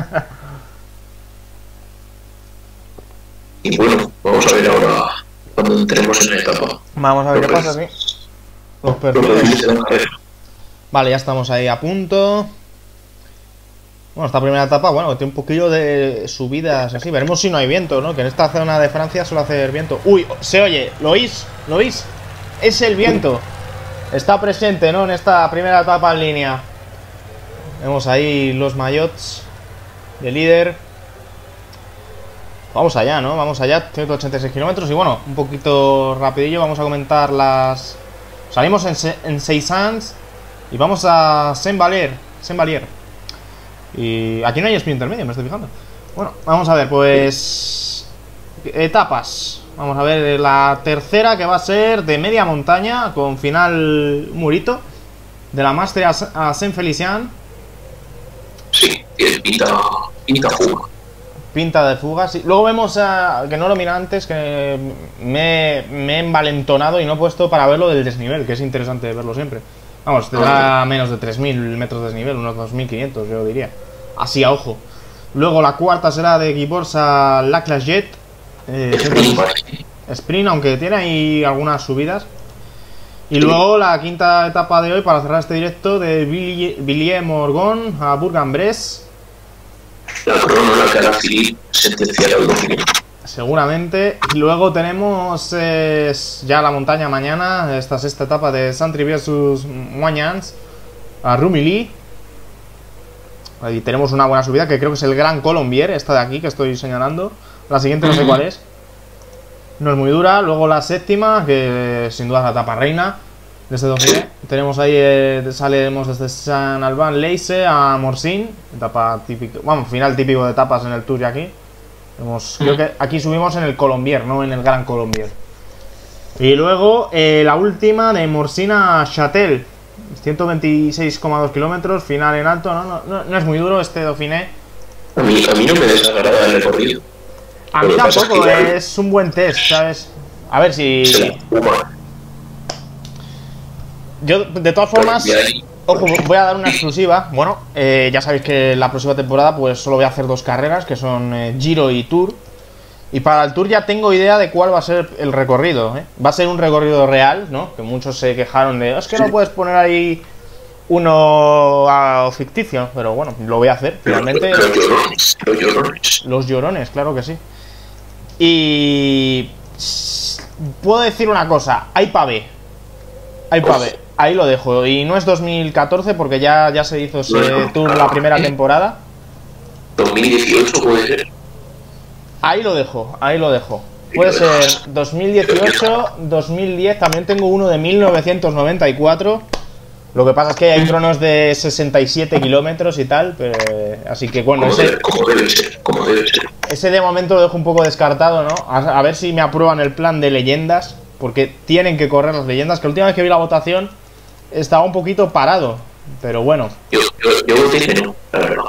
C: Y bueno, vamos a ver ahora cuando entremos en la etapa.
B: Vamos a ver qué pasa, sí. Los perfiles. Vale, ya estamos ahí a punto. Bueno, esta primera etapa, bueno, tiene un poquillo de subidas así. Veremos si no hay viento, ¿no? Que en esta zona de Francia suele hacer viento. Uy, se oye, ¿lo oís? ¿Lo oís? Es el viento. Está presente, ¿no? En esta primera etapa en línea. Vemos ahí los maillots de líder. Vamos allá, ¿no? Vamos allá, ciento ochenta y seis kilómetros. Y bueno, un poquito rapidillo, vamos a comentar las... Salimos en, Se en Seisans y vamos a Saint-Vallier. Saint-Vallier. Y aquí no hay sprint intermedio, me estoy fijando. Bueno, vamos a ver, pues... Etapas. Vamos a ver la tercera, que va a ser de media montaña, con final murito. De la Mastre a, a Saint-Félicien.
C: Sí, pinta, pinta fuga.
B: Pinta de fuga, sí. Luego vemos, a, que no lo mira antes, que me, me he envalentonado y no he puesto para verlo del desnivel, que es interesante verlo siempre. Vamos, tendrá menos de tres mil metros de desnivel, unos dos mil quinientos, yo diría. Así a ojo. Luego la cuarta será de Guiborsa Laclagette. Eh, sprint, sprint, aunque tiene ahí algunas subidas. Y luego la quinta etapa de hoy para cerrar este directo de Villiers-Morgon a Bourg-en-Bresse.
C: La crono la que hará Philippe sentenciará al Dauphiné.
B: Seguramente. Y luego tenemos eh, ya la montaña mañana, esta sexta etapa de Saint-Trivier-sus-Moignans a Rumilly. Ahí tenemos una buena subida que creo que es el Gran Colombier, esta de aquí que estoy señalando. La siguiente no sé cuál es. No es muy dura. Luego la séptima, que sin duda es la etapa reina de este Dauphiné. Tenemos ahí, eh, salimos desde Saint-Alban-Leise a Morsin, etapa típica, bueno, final típico de etapas en el Tour ya aquí. Tenemos, creo que aquí subimos en el Colombier, no en el Gran Colombier. Y luego eh, la última de Morsin a Châtel, ciento veintiséis coma dos kilómetros, final en alto. No, no, no, no es muy duro este Dauphiné.
C: A mí, a mí no me desagrada el recorrido.
B: A mí tampoco, es un buen test, ¿sabes? A ver si... Yo, de todas formas, ojo, voy a dar una exclusiva. Bueno, eh, ya sabéis que la próxima temporada pues solo voy a hacer dos carreras, que son eh, Giro y Tour. Y para el Tour ya tengo idea de cuál va a ser el recorrido, ¿eh? Va a ser un recorrido real, ¿no? Que muchos se quejaron de, es que no puedes poner ahí uno uh, ficticio. Pero bueno, lo voy a hacer, finalmente.
C: Los llorones, los llorones.
B: Los llorones, claro que sí. Y... puedo decir una cosa, hay pavé. Hay pavé. Ahí lo dejo. Y no es dos mil catorce porque ya, ya se hizo ese no, tour la primera temporada.
C: dos mil dieciocho puede ser.
B: Ahí lo dejo, ahí lo dejo. Puede ser dos mil dieciocho, dos mil diez. También tengo uno de mil novecientos noventa y cuatro. Lo que pasa es que hay cronos de sesenta y siete kilómetros y tal. Pero, así que bueno, ese,
C: como debe ser, como debe ser.
B: Ese de momento lo dejo un poco descartado, ¿no? A, a ver si me aprueban el plan de leyendas. Porque tienen que correr las leyendas. Que la última vez que vi la votación estaba un poquito parado. Pero bueno.
C: Yo, yo, yo voté que no, la verdad.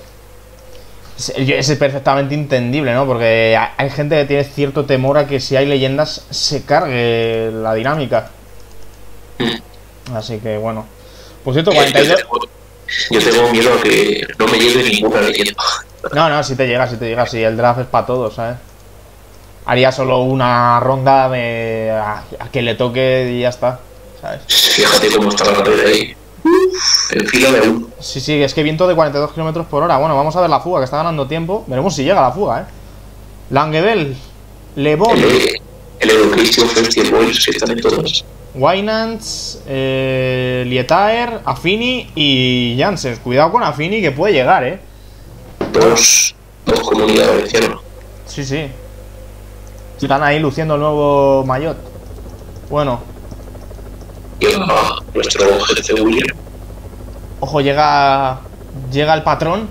B: Es perfectamente entendible, ¿no? Porque hay gente que tiene cierto temor a que si hay leyendas se cargue la dinámica. Mm. Así que bueno. Por cierto, cuarenta y dos...
C: Yo tengo miedo a que no me llegue ninguna leyenda.
B: No, no, si te llega, si te llega. Si el draft es para todos, ¿sabes? Haría solo una ronda de... a, a que le toque y ya está, ¿sabes?
C: Fíjate cómo está la carrera ahí. En fila de uno.
B: Sí, sí, es que viento de cuarenta y dos kilómetros por hora. Bueno, vamos a ver la fuga, que está ganando tiempo. Veremos si llega la fuga, ¿eh? Langevel, Le Bon,
C: El, el Education Festival Boys, que están en todas.
B: Winans, eh, Lietaer, Affini y Janssens. Cuidado con Affini, que puede llegar, ¿eh?
C: Dos, dos comunidades valencianas.
B: Sí, sí. Están ahí luciendo el nuevo maillot. Bueno.
C: Llega nuestro jefe William.
B: Ojo, llega. Llega el patrón.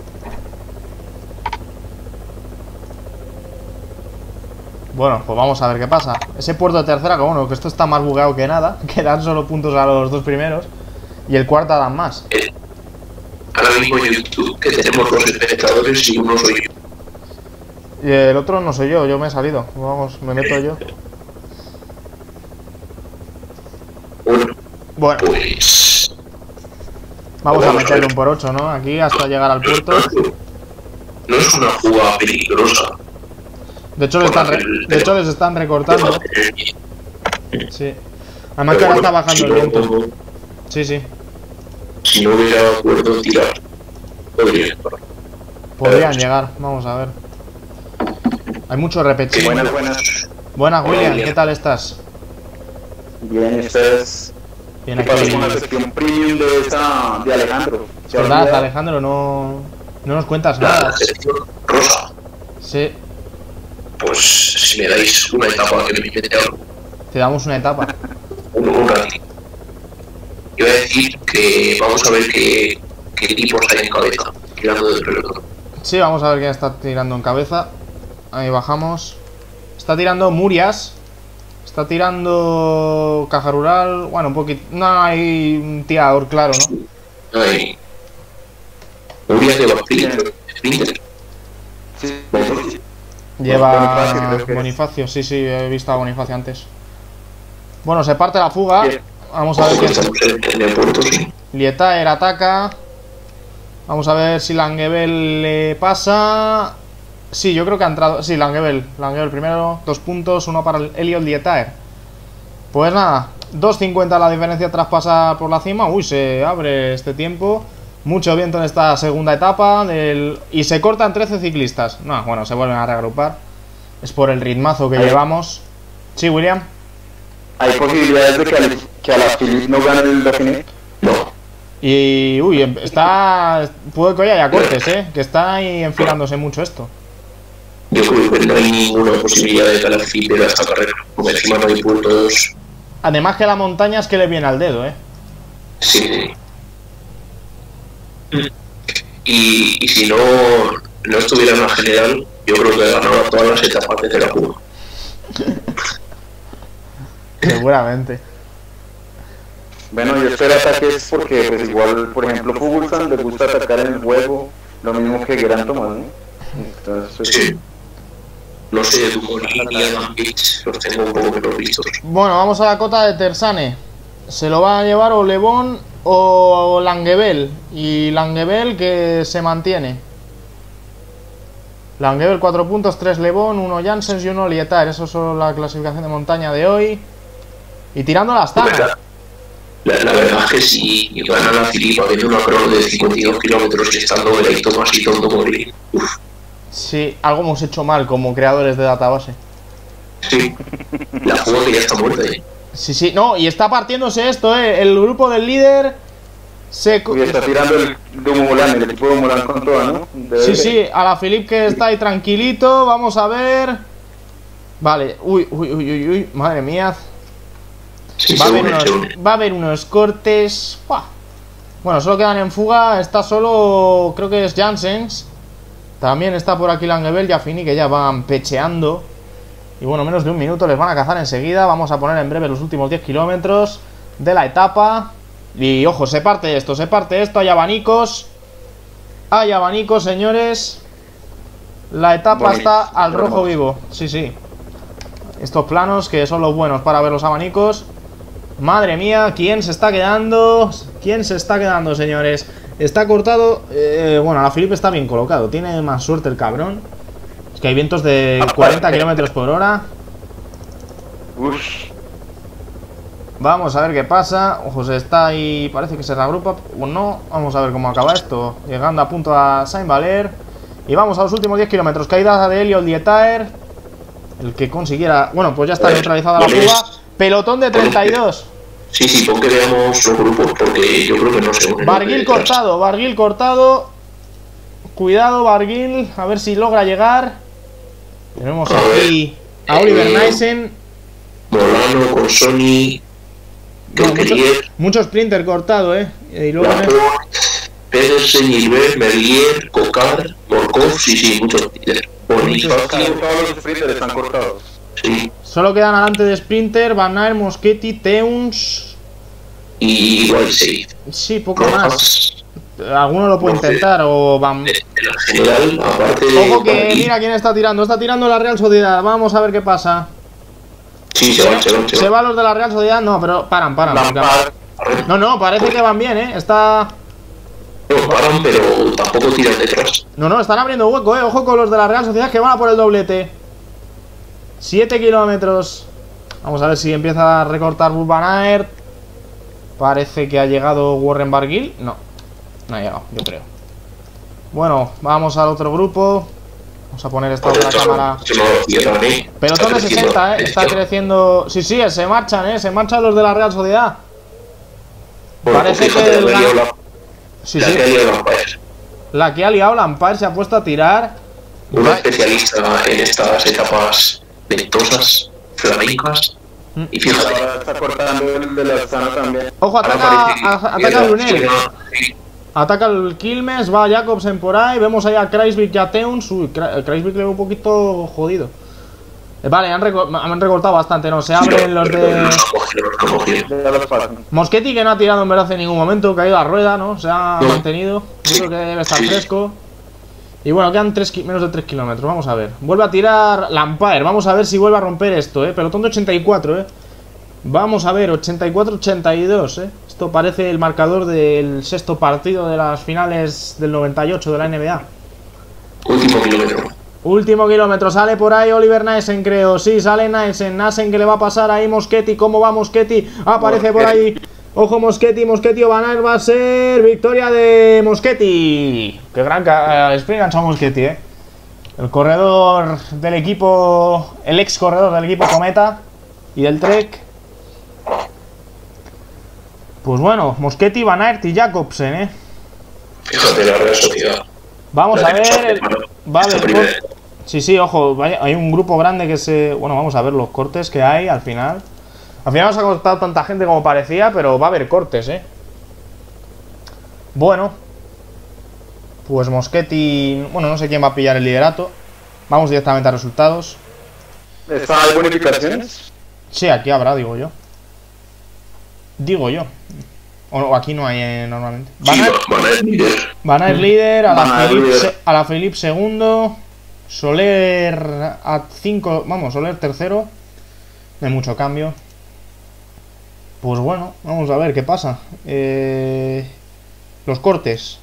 B: Bueno, pues vamos a ver qué pasa. Ese puerto de tercera, que bueno, que esto está más bugueado que nada. Que dan solo puntos a los dos primeros. Y el cuarto dan más.
C: Eh, ahora mismo en YouTube que tenemos dos espectadores y uno soy yo.
B: Y el otro no soy yo, yo me he salido. Vamos, me meto yo.
C: Bueno,
B: bueno.
C: Pues...
B: Vamos, vamos a meterle a un por ocho, ¿no? Aquí hasta llegar al puerto.
C: No es una fuga peligrosa.
B: De hecho, les están, re... de hecho les están recortando. Sí. Además que ahora está bajando el viento. Sí, sí.
C: Si no hubiera acuerdo tirar, podrían.
B: Podrían llegar, vamos a ver. Hay mucho repetido.
D: Buenas, buenas.
B: Buenas, William, ¿qué tal estás?
D: Bien, estás.
B: Bien,
D: ¿Qué pasa con la sección premium de, esta, de Alejandro?
B: Es verdad, Alejandro, no, no nos cuentas nada.
C: La sección rosa.
B: Sí.
C: Pues si me dais una etapa que me invente algo.
B: Te damos una etapa.
C: Un, un ratito. Yo voy a decir que vamos a ver qué, qué equipos hay en cabeza, tirando del reloj.
B: Sí, vamos a ver quién está tirando en cabeza. Ahí bajamos. Está tirando Murias. Está tirando Caja Rural. Bueno, un poquito. No hay un tirador claro, ¿no?
C: No hay. Murias lleva Sprinter.
D: Sí,
B: lleva
D: Bonifacio,
B: Bonifacio, sí, sí, he visto a Bonifacio antes. Bueno, se parte la fuga. Vamos a ver quién
C: se...
B: Lietaer ataca. Vamos a ver si Langevel le pasa. Sí, yo creo que ha entrado. Sí, Langevel. Langevel primero, dos puntos, uno para el Elliot Lietaer. Pues nada, dos cincuenta la diferencia tras pasar por la cima. Uy, se abre este tiempo. Mucho viento en esta segunda etapa. Del... Y se cortan trece ciclistas. No, bueno, se vuelven a reagrupar. Es por el ritmazo que llevamos. Sí, William.
D: ¿Hay posibilidades de que, al, que a la Philippe no gane el Dauphiné?
C: No.
B: Y, uy, está... Puede que haya cortes, ¿eh? Que está ahí enfilándose mucho esto.
C: Yo creo que no hay ninguna posibilidad de que la Philippe pierda esta carrera. Porque encima no hay puntos.
B: Además que la montaña es que le viene al dedo, ¿eh?
C: Sí. Y, y si no, no estuviera en la general, yo creo que ganaba todas las etapas desde la curva.
B: Seguramente.
D: Bueno, yo espero ataques porque, pues igual, por ejemplo, Fuglsang le gusta atacar en el juego, lo mismo que Gran Thomas, ¿no? Entonces, pues,
C: Sí. No sé, Dumoulin y Adam Yates los tengo un poco menos vistos.
B: Bueno, vamos a la cota de Tersane. Se lo va a llevar o Lebón o Langevel. Y Langevel que se mantiene. Langevel cuatro puntos, tres Lebón, uno Janssens y uno Lietaer. Eso es la clasificación de montaña de hoy. Y tirando las tangas.
C: La, la verdad es que si gana la Philippe haciendo una crono de cincuenta y dos kilómetros y estando el Thomas y Tom Dumoulin, uff.
B: Sí, algo hemos hecho mal como creadores de database.
C: Sí, la jugada que ya está muerta, ¿eh?
B: Sí, sí, no, y está partiéndose esto, ¿eh? El grupo del líder se...
D: y está tirando el Dumoulin, el equipo de Dumoulin con toda, ¿no? Debe
B: Sí,
D: ser.
B: sí, a la Philippe que está ahí tranquilito. Vamos a ver. Vale, uy, uy, uy, uy, uy, madre mía.
C: Sí,
B: Va a
C: se
B: haber
C: une, se
B: unos,
C: une.
B: va a haber unos cortes. ¡Buah! Bueno, solo quedan en fuga. Está solo, creo que es Janssens. También está por aquí Langevel y Affini, que ya van pecheando. Y bueno, menos de un minuto les van a cazar enseguida. Vamos a poner en breve los últimos diez kilómetros de la etapa. Y ojo, se parte esto, se parte esto. Hay abanicos. Hay abanicos, señores. La etapa
D: Bonito,
B: está al rojo
D: hermoso.
B: vivo. Sí, sí. Estos planos que son los buenos para ver los abanicos. Madre mía, ¿quién se está quedando? ¿Quién se está quedando, señores? Está cortado. eh, Bueno, la Philippe está bien colocado. Tiene más suerte el cabrón. Es que hay vientos de cuarenta kilómetros por hora.
D: Ush.
B: Vamos a ver qué pasa. Ojo, se está ahí. Parece que se reagrupa o no. Vamos a ver cómo acaba esto. Llegando a punto a Saint-Valère. Y vamos a los últimos diez kilómetros. Caída de Elliot Lietaer. El que consiguiera. Bueno, pues ya está neutralizada la fuga. Pelotón de treinta y dos.
C: Sí, sí, pon que veamos los grupos, porque yo creo que no se unen.
B: Barguil
C: Detrás.
B: cortado, Barguil cortado. Cuidado, Barguil. A ver si logra llegar. Tenemos
C: A
B: aquí a Oliver
C: Eh,
B: Nysen.
C: Molano con Sony,
B: Bueno, mucho,
C: Gonkelier,
B: mucho sprinter cortado, eh. Y luego en el-
C: Laporte, Pedersen, Gilbert, Merlier, Cocar, Morkov, sí, sí, muchos líderes. Bonifacio,
D: Todos los sprinters están cortados.
C: sí,
B: Solo quedan adelante de sprinter Van Aert, Moschetti, Teuns.
C: y igual seis.
B: Sí, poco más. Alguno lo puede
C: No sé.
B: intentar o van.
C: En la general, aparte de.
B: Ojo que
C: Barguil,
B: mira quién está tirando. Está tirando la Real Sociedad. Vamos a ver qué pasa.
C: sí, se van, se van, se
B: Se
C: van.
B: van los de la Real Sociedad. No, pero paran, paran. porque-
D: Lampard,
B: No, no, parece que van bien, eh. Está.
C: No, paran, pero tampoco tiran detrás.
B: No, no, están abriendo hueco, eh. Ojo con los de la Real Sociedad que van a por el doblete. siete kilómetros. Vamos a ver si empieza a recortar Wout van Aert. Parece que ha llegado Warren Barguil. No, no ha llegado, yo creo. Bueno, vamos al otro grupo. Vamos a poner esta otra cámara.
C: Se no cierran, ¿eh?
B: Pelotón de
C: Está creciendo
B: sesenta,
C: la
B: eh. Está
C: atención.
B: creciendo. Sí, sí, se marchan, eh. Se marchan los de la Real Sociedad.
C: Bueno,
B: Parece
C: fíjate,
B: que el
C: la,
B: gan-
C: la,
B: Sí,
C: la
B: sí.
C: que ha liado Lampard.
B: La que ha liado Lampard se ha puesto a tirar.
C: Un especialista en estas etapas ventosas, flamencas.
B: Mm.
C: Y fíjate,
D: ahora está cortando el de la Astana también.
B: Ojo,
C: ahora
B: ataca,
C: parece
B: a-
C: que
B: ataca
C: pierde
B: a
C: la
B: Brunel.
C: zona, sí.
B: Ataca el Quilmes, va Jacobsen por ahí. Vemos ahí a Kreisvik y a Teuns. Uy, Kra- Kreisvik le veo un poquito jodido. Eh, Vale, han, reco- han recortado bastante, ¿no? Se abren los
C: Pero
B: de
C: los ha cogido, los ha cogido.
D: Ya los pasan.
B: Moschetti, que no ha tirado en verdad en ningún momento. Que ha ido a rueda, ¿no? Se ha
C: No.
B: mantenido. Yo
C: Sí.
B: creo que debe estar
C: Sí.
B: fresco. Y bueno, quedan tres, ki- menos de tres kilómetros. Vamos a ver. Vuelve a tirar Lampard. Vamos a ver si vuelve a romper esto, ¿eh? Pelotón de ochenta y cuatro, ¿eh? Vamos a ver, ochenta y cuatro ochenta y dos, ¿eh? Esto parece el marcador del sexto partido de las finales del noventa y ocho de la N B A.
C: Último kilómetro.
B: Último kilómetro, sale por ahí Oliver Naesen, creo. Sí, sale Naesen, Naesen que le va a pasar ahí Moschetti. ¿Cómo va Moschetti? Aparece por ahí. Ojo Moschetti, Moschetti o Van Aert, va a ser victoria de Moschetti. Qué gran uh, sprint gancho Moschetti, eh. El corredor del equipo, el ex corredor del equipo Cometa y del Trek. Pues bueno, Moschetti, Van Aert y Jacobsen, eh.
C: Fíjate la Real Sociedad.
B: Vamos
C: La
B: a ver. El, va a
C: esta
B: haber. Sí, sí, ojo, vaya, hay un grupo grande que se... Bueno, vamos a ver los cortes que hay al final. Al final no se ha cortado tanta gente como parecía, pero va a haber cortes, ¿eh? Bueno. Pues Moschetti... Bueno, no sé quién va a pillar el liderato. Vamos directamente a resultados.
D: ¿Hay bonificaciones?
B: Sí, aquí habrá, digo yo. Digo yo. O aquí no hay eh, normalmente. Van Aert,
C: sí, Van Aert líder.
B: Van Aert líder, a la,
D: Van Aert
B: Philippe,
D: líder.
B: se, a la Philippe segundo. Soler a cinco. Vamos, Soler tercero. No hay mucho cambio. Pues bueno, vamos a ver qué pasa. Eh, los cortes.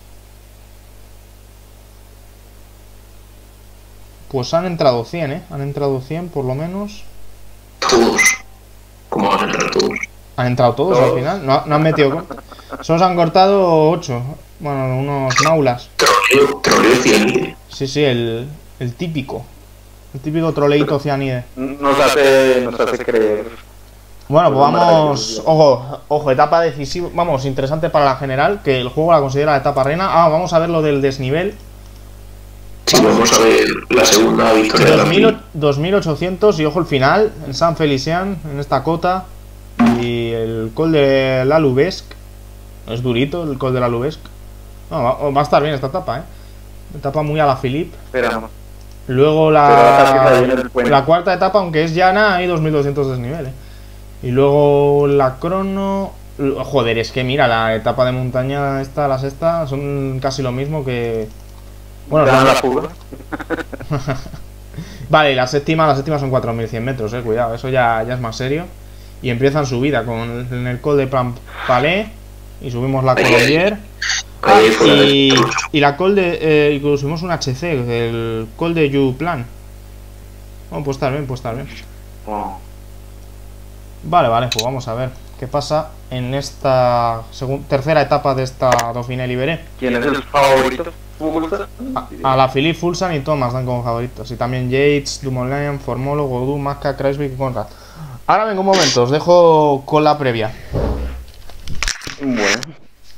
B: Pues han entrado cien, ¿eh? Han entrado cien por lo menos.
C: Todos. ¿Cómo van a entrar todos?
B: Han entrado todos, todos. Al final. No, no han metido. Solo se han cortado ocho. Bueno, unos maulas.
C: Troleo, troleo cianide.
B: Sí, sí, el, el típico. El típico troleíto cianide.
D: Nos hace, nos hace creer.
B: Bueno, pues vamos. Ojo, ojo, etapa decisiva. Vamos, interesante para la general. Que el juego la considera la etapa reina. Ah, vamos a ver lo del desnivel.
C: Sí, vamos a ver la segunda victoria de la
B: dos mil ochocientos y ojo el final. En San Felician, en esta cota. Y el Col de la Lubesc. Es durito el Col de la Lubesc. No, va, va a estar bien esta etapa, eh. Etapa muy a la Philippe.
D: Esperamos.
B: Luego la, la cuarta etapa, aunque es llana, hay dos mil doscientos desnivel, eh. Y luego la crono. Joder, es que mira, la etapa de montaña esta, la sexta, son casi lo mismo que. Bueno,
D: son... la fuga.
B: Vale, y la séptima, la séptima son cuatro mil cien metros, eh, cuidado, eso ya, ya es más serio. Y empiezan subida con el, en el Col de Palais y subimos la Colombier. Ah, y, y la Col de. Eh, y subimos un H C, el Col de Youplan. Bueno, puede estar bien, puede estar bien.
D: Oh.
B: Vale, vale, pues vamos a ver qué pasa en esta tercera etapa de esta Dauphiné Libéré.
D: ¿Quién es el favorito?
B: A, a la Philippe, Fulsan y Thomas dan como favoritos. Y también Yates, Dumoulin, Formolo, Godou, Masca, Kreisvik y Conrad. Ahora vengo un momento, os dejo con la previa.
D: Bueno.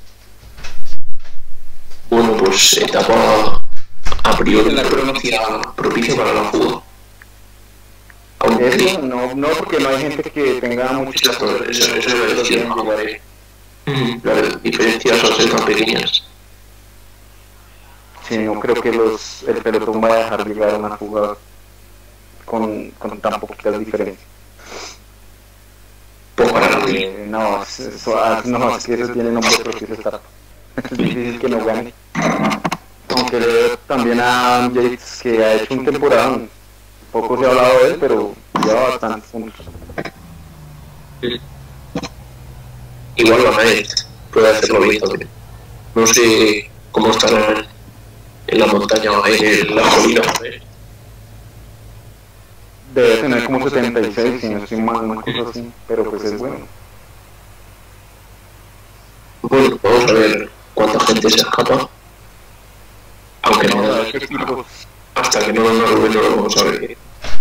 C: Bueno, pues etapa a priori la cronología propicia para la fuga.
D: Eso, no, no, porque no hay gente que tenga mucho
C: Exacto, eso, eso es la decisión. Las diferencias al ser tan pequeñas.
D: Sí, no creo que los, el pelotón vaya a dejar llegar a una fuga con, con tan poquitas diferencias.
C: Pues para la
D: eh, no, eso, no, es que eso tiene nombre propio, eso está. Es difícil que no gane. Aunque le también a Yates, que ha hecho un temporada. Poco se ha hablado de él, pero lleva bastantes puntos.
C: Sí. Igual Van Aert puede hacerlo bien también. No sé cómo estará en la montaña o en la colina.
D: Debe tener como setenta y seis, si no estoy mal, una cosa así, pero pues es bueno.
C: Bueno, vamos a ver cuánta gente se escapa. Aunque no, no hasta que no lo no, no lo vamos a ver.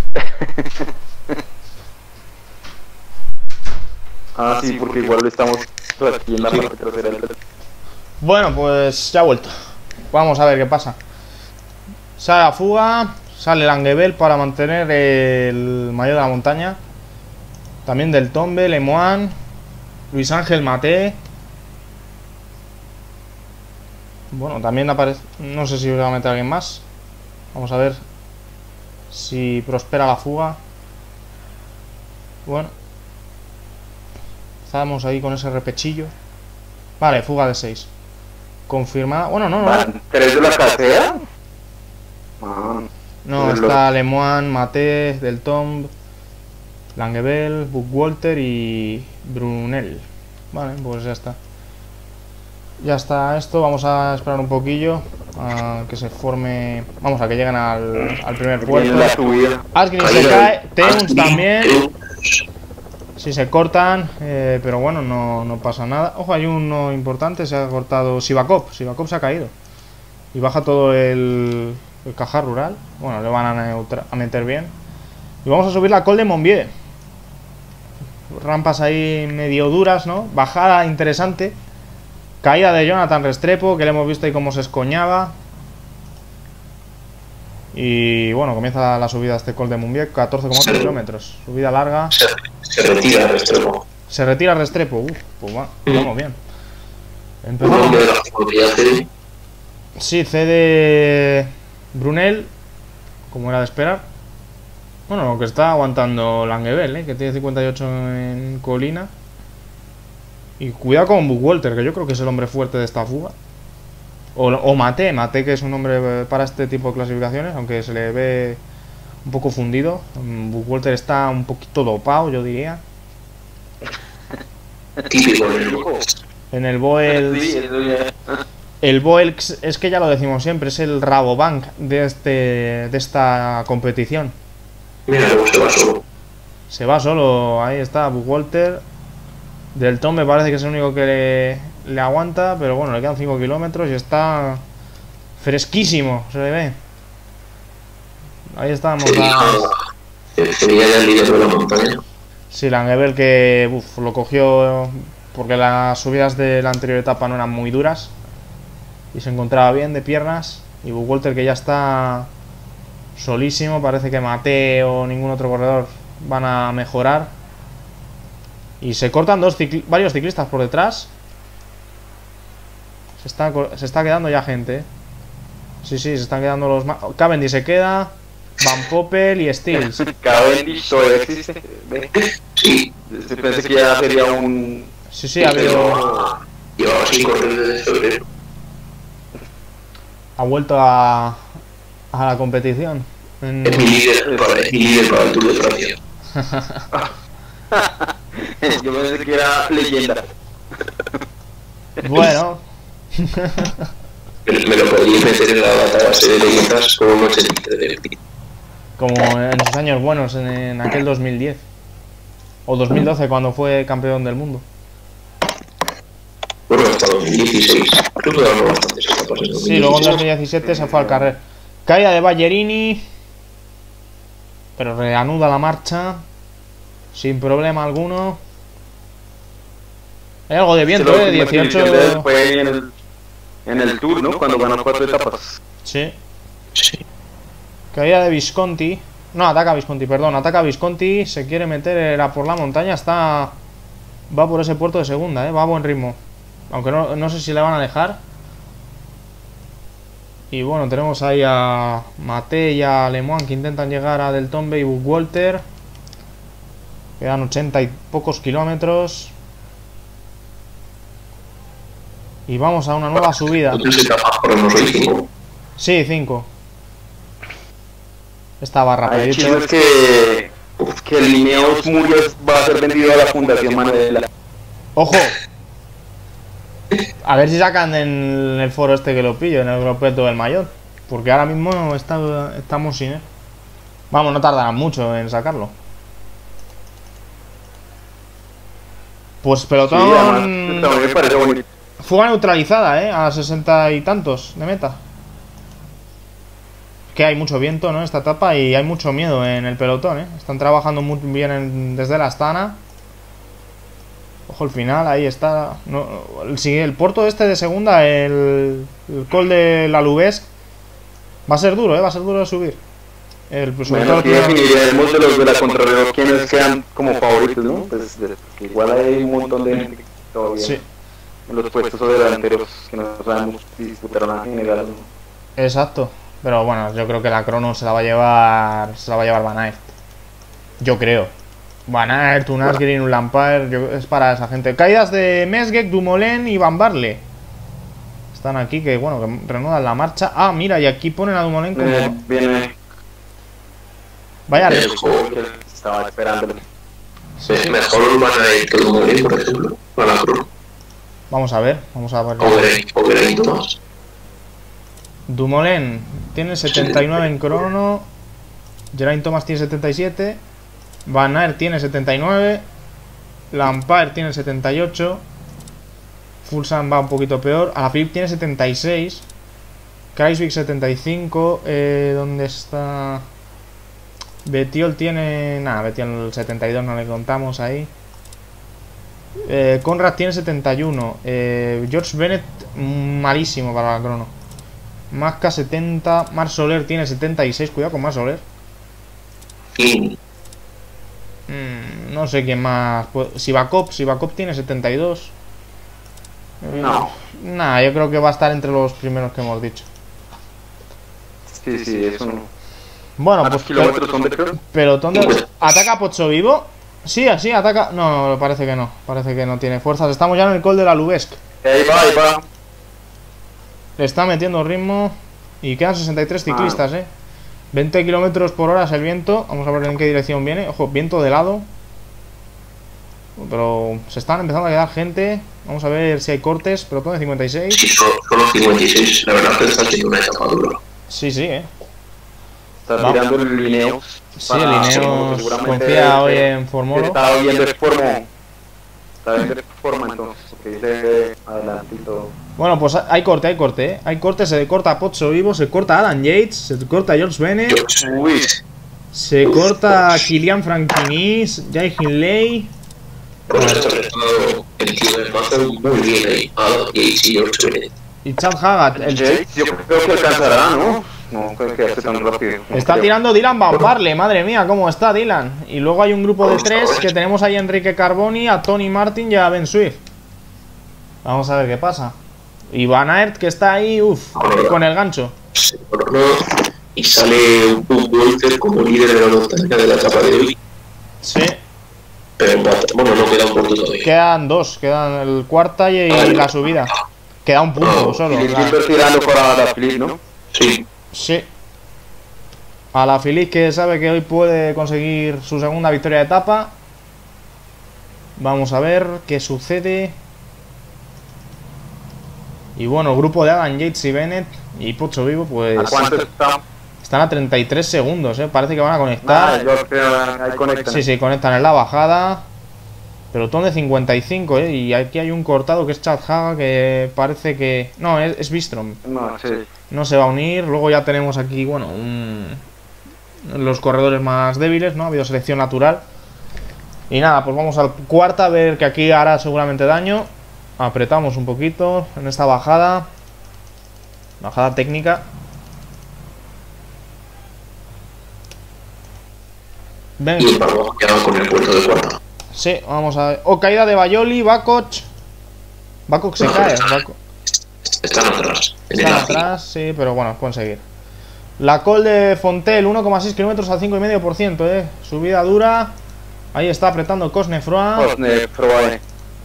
D: Ah, sí, porque igual estamos aquí en la parte trasera del...
B: Bueno, pues ya ha vuelto. Vamos a ver qué pasa. Sale la fuga, sale Langevel para mantener el maillot de la montaña. También del Tombe, Lemoine, Luis Ángel Maté. Bueno, también aparece... No sé si va a meter alguien más. Vamos a ver si prospera la fuga. Bueno. Estamos ahí con ese repechillo. Vale, fuga de seis. Confirmada. Bueno, no, no.
D: ¿Tres de la casera? Ah,
B: no, está los... Lemoine, Maté, Del Tombe, Langevel, Buckwalter y Brunel. Vale, pues ya está. Ya está esto. Vamos a esperar un poquillo. a que se forme, vamos, a que lleguen al, al primer puerto.
D: Tiene la subida.
B: Asgreen se cae, Teuns también. Sí, se cortan, eh, pero bueno, no, no pasa nada. Ojo, hay uno importante, se ha cortado Sivakov. Sivakov se ha caído. Y baja todo el, el cajar rural. Bueno, le van a, neutra, a meter bien. Y vamos a subir la Col de Montbier. Rampas ahí medio duras, ¿no? Bajada interesante. Caída de Jonathan Restrepo, que le hemos visto ahí cómo se escoñaba. Y bueno, comienza la subida a este Col de Montbier, catorce coma ocho kilómetros. Subida larga.
C: Se, se retira Restrepo.
B: Se retira Restrepo. Uf, pues va, vamos bien.
C: Un
B: Empezamos.
C: nombre de la fotografía cede.
B: Sí, cede Brunel, como era de esperar. Bueno, lo que está aguantando Langevel, ¿eh? Que tiene cincuenta y ocho en colina. Y cuidado con Buchwalter, que yo creo que es el hombre fuerte de esta fuga. O, o Mate, Mate, que es un hombre para este tipo de clasificaciones, aunque se le ve un poco fundido. Buchwalter está un poquito dopado, yo diría.
C: Típico del grupo.
B: En el Boels...
D: Sí, eso ya.
B: El Boels es que ya lo decimos siempre, es el Rabobank de, este, de esta competición.
C: Mira cómo se va solo.
B: Se va solo, ahí está Buchwalter. Del Tom me parece que es el único que le, le aguanta, pero bueno, le quedan cinco kilómetros y está fresquísimo, se le ve. Ahí estamos.
C: Sería, sería ya el líder de la montaña.
B: Sí, Langevel que uf, lo cogió porque las subidas de la anterior etapa no eran muy duras y se encontraba bien de piernas. Y Buchwalter que ya está solísimo, parece que Mateo o ningún otro corredor van a mejorar. Y se cortan dos cicl varios ciclistas por detrás. Se está, se está quedando ya gente, ¿eh? Sí, sí, se están quedando los más. Cavendish se queda. Van Poppel y Stills.
D: Cavendish todavía existe.
C: Sí.
D: Pensé que ya sería un...
B: Sí, sí, ha habido...
C: Llevaba así corriendo desde febrero.
B: Ha vuelto a, a la competición. En...
C: Es mi líder para, mi líder para el Tour de Francia.
D: Yo pensé que era leyenda.
B: Bueno.
C: Me, me lo podría meter en la database de leyendas como no sé de
B: Como en sus años buenos, en, en aquel dos mil diez. O dos mil doce, cuando fue campeón del mundo.
C: Bueno, hasta dos mil dieciséis. Creo que ganó bastantes etapas en dos mil dieciséis.
B: Sí, luego en dos mil diecisiete se fue al carrer. Caída de Ballerini. Pero reanuda la marcha. Sin problema alguno. Hay algo de viento, eh. dieciocho.
D: Fue en el, en el Tour, ¿no? Cuando ganó cuatro etapas.
B: Sí.
C: Sí.
B: Caída de Visconti. No, ataca a Visconti, perdón. Ataca a Visconti. Se quiere meter era por la montaña. Está. Va por ese puerto de segunda, eh. Va a buen ritmo. Aunque no, no sé si le van a dejar. Y bueno, tenemos ahí a Mate y a Lemoine que intentan llegar a Del Tombe y Buchwalter. Quedan ochenta y pocos kilómetros. Y vamos a una nueva subida. Sí, cinco. Estaba rapidito.
D: Es que, que el Lineos Murias va a ser vendido a la Fundación Manuela.
B: ¡Ojo! A ver si sacan en el foro este que lo pillo, en el grupeto del Mayor. Porque ahora mismo está, estamos sin él. Vamos, no tardarán mucho en sacarlo. Pues pelotón.
D: Sí, además, me parece bonito.
B: Fuga neutralizada, eh, a sesenta y tantos de meta. Que hay mucho viento, ¿no? Esta etapa y hay mucho miedo en el pelotón, eh. Están trabajando muy bien en, desde la Astana. Ojo el final, ahí está. No, el, el puerto este de segunda, el, el Col de la Lubesc, va a ser duro, eh. Va a ser duro de subir. El, pues,
D: bueno, aquí definiremos de los de la contrarreloj quienes quedan como favoritos, ¿no? Pues de, igual hay un montón de gente todavía sí. En los puestos delanteros que no sabemos si disputaron a general.
B: Exacto, pero bueno, yo creo que la crono se la va a llevar, se la va a llevar Van Aert. Yo creo. Van Aert, un Asgreen, un Lampaert, yo, es para esa gente. Caídas de Mesgeck, Dumoulin y Van Barle. Están aquí que, bueno, que reanudan la marcha. Ah, mira, y aquí ponen a Dumoulin como...
D: Eh, viene...
B: Vaya,
D: estaba esperándolo.
C: Sí, sí. Mejor Van Aert que Dumoulin, por ejemplo, para la crono.
B: Vamos a ver, vamos a ver.
C: O Geraint Thomas.
B: Dumoulin tiene setenta y nueve en crono. Geraint Thomas tiene setenta y siete. Van Aert tiene setenta y nueve. Lampaert tiene setenta y ocho. Fulsan va un poquito peor. Alaphilippe tiene setenta y seis. Kruijswijk setenta y cinco. Eh, ¿Dónde está? Bettiol tiene... Nada, Bettiol setenta y dos no le contamos ahí. Eh, Conrad tiene setenta y uno. Eh, George Bennett malísimo para la crono. Masca setenta. Marc Soler tiene setenta y seis. Cuidado con Marc Soler.
C: Sí.
B: Mm, no sé quién más. Sivakov. Sivakov tiene setenta y dos. Eh,
D: No.
B: Nada, yo creo que va a estar entre los primeros que hemos dicho.
D: Sí, sí, eso no.
B: Bueno,
D: ¿Cuántos
B: pues
D: kilómetros son de creo?
B: pelotón de... ¿Ataca Pozzo Vivo? Sí, sí, ataca... No, parece que no. Parece que no tiene fuerzas. Estamos ya en el col de la Lubesc.
D: Ahí va, ahí va.
B: Le está metiendo ritmo. Y quedan sesenta y tres ciclistas, eh. veinte kilómetros por hora es el viento. Vamos a ver en qué dirección viene. Ojo, viento de lado. Pero se están empezando a quedar gente. Vamos a ver si hay cortes. Pelotón de cincuenta y seis.
C: Sí, solo, solo cincuenta y seis. La verdad es que está haciendo una etapa dura.
B: Sí, sí, eh.
D: Está
B: Va.
D: tirando el Lineos.
B: Sí, el Lineos confía hoy en Formolo.
D: Está viendo el Formo. Está viendo el Forma entonces. Porque dice adelantito.
B: Bueno, pues hay corte, hay corte, eh. Hay corte, se corta Pozzo Vivo, se corta Adam Yates, se corta George Bennett,
D: Uy.
B: se corta Kilian Franquinis, Jai Hindley.
C: Por eso está estado el tío del mazo muy bien ahí. Adam Yates y George Bennett.
B: Y Chad Haggart. El
D: Jake, yo creo que alcanzará, ¿no? No creo que hace tan rápido. No
B: está
D: creo.
B: tirando Dylan Van Baarle, madre mía, cómo está Dylan. Y luego hay un grupo de tres que tenemos ahí a Enrique Carboni, a Tony Martin y a Ben Swift. Vamos a ver qué pasa. Y Van Aert que está ahí, uff, con el gancho.
C: Se corona y sale un Walter como líder de la montaña de la etapa de hoy.
B: Sí,
C: Pero bueno, no queda un punto todavía.
B: quedan dos, quedan el cuarta y, y la subida. Queda un punto solo.
D: Y
B: la-
D: Gilbert tirando para la Philip, ¿no?
C: Sí.
B: Sí. A la Feliz que sabe que hoy puede conseguir su segunda victoria de etapa. Vamos a ver qué sucede. Y bueno, el grupo de Adam Yates y Bennett y Pozzo Vivo pues
D: ¿A cuánto está?
B: están a treinta y tres segundos, ¿eh? Parece que van a
D: Ah,
B: conectar.
D: yo creo ahí conectan.
B: Sí, sí, conectan en la bajada. Pelotón de cincuenta y cinco, ¿eh? Y aquí hay un cortado que es Chad Haga que parece que... No, es, es Bistrom.
D: No, sí.
B: No se va a unir. Luego ya tenemos aquí, bueno, un... los corredores más débiles, ¿no? Ha habido selección natural. Y nada, pues vamos al cuarta a ver que aquí hará seguramente daño. Apretamos un poquito en esta bajada. Bajada técnica. Ven.
C: Y el Pargo ya con el puerto de cuarta.
B: Sí, vamos a ver. Oh, caída de Bayoli, Bakoc. Bakoc se cae. Bakoc.
C: Están atrás. En el
B: Están
C: ágil.
B: atrás, sí, pero bueno, pueden seguir. La col de Fontel, uno coma seis kilómetros al cinco coma cinco por ciento, eh. Subida dura. Ahí está apretando Cosnefroy.
D: Osne, Froe.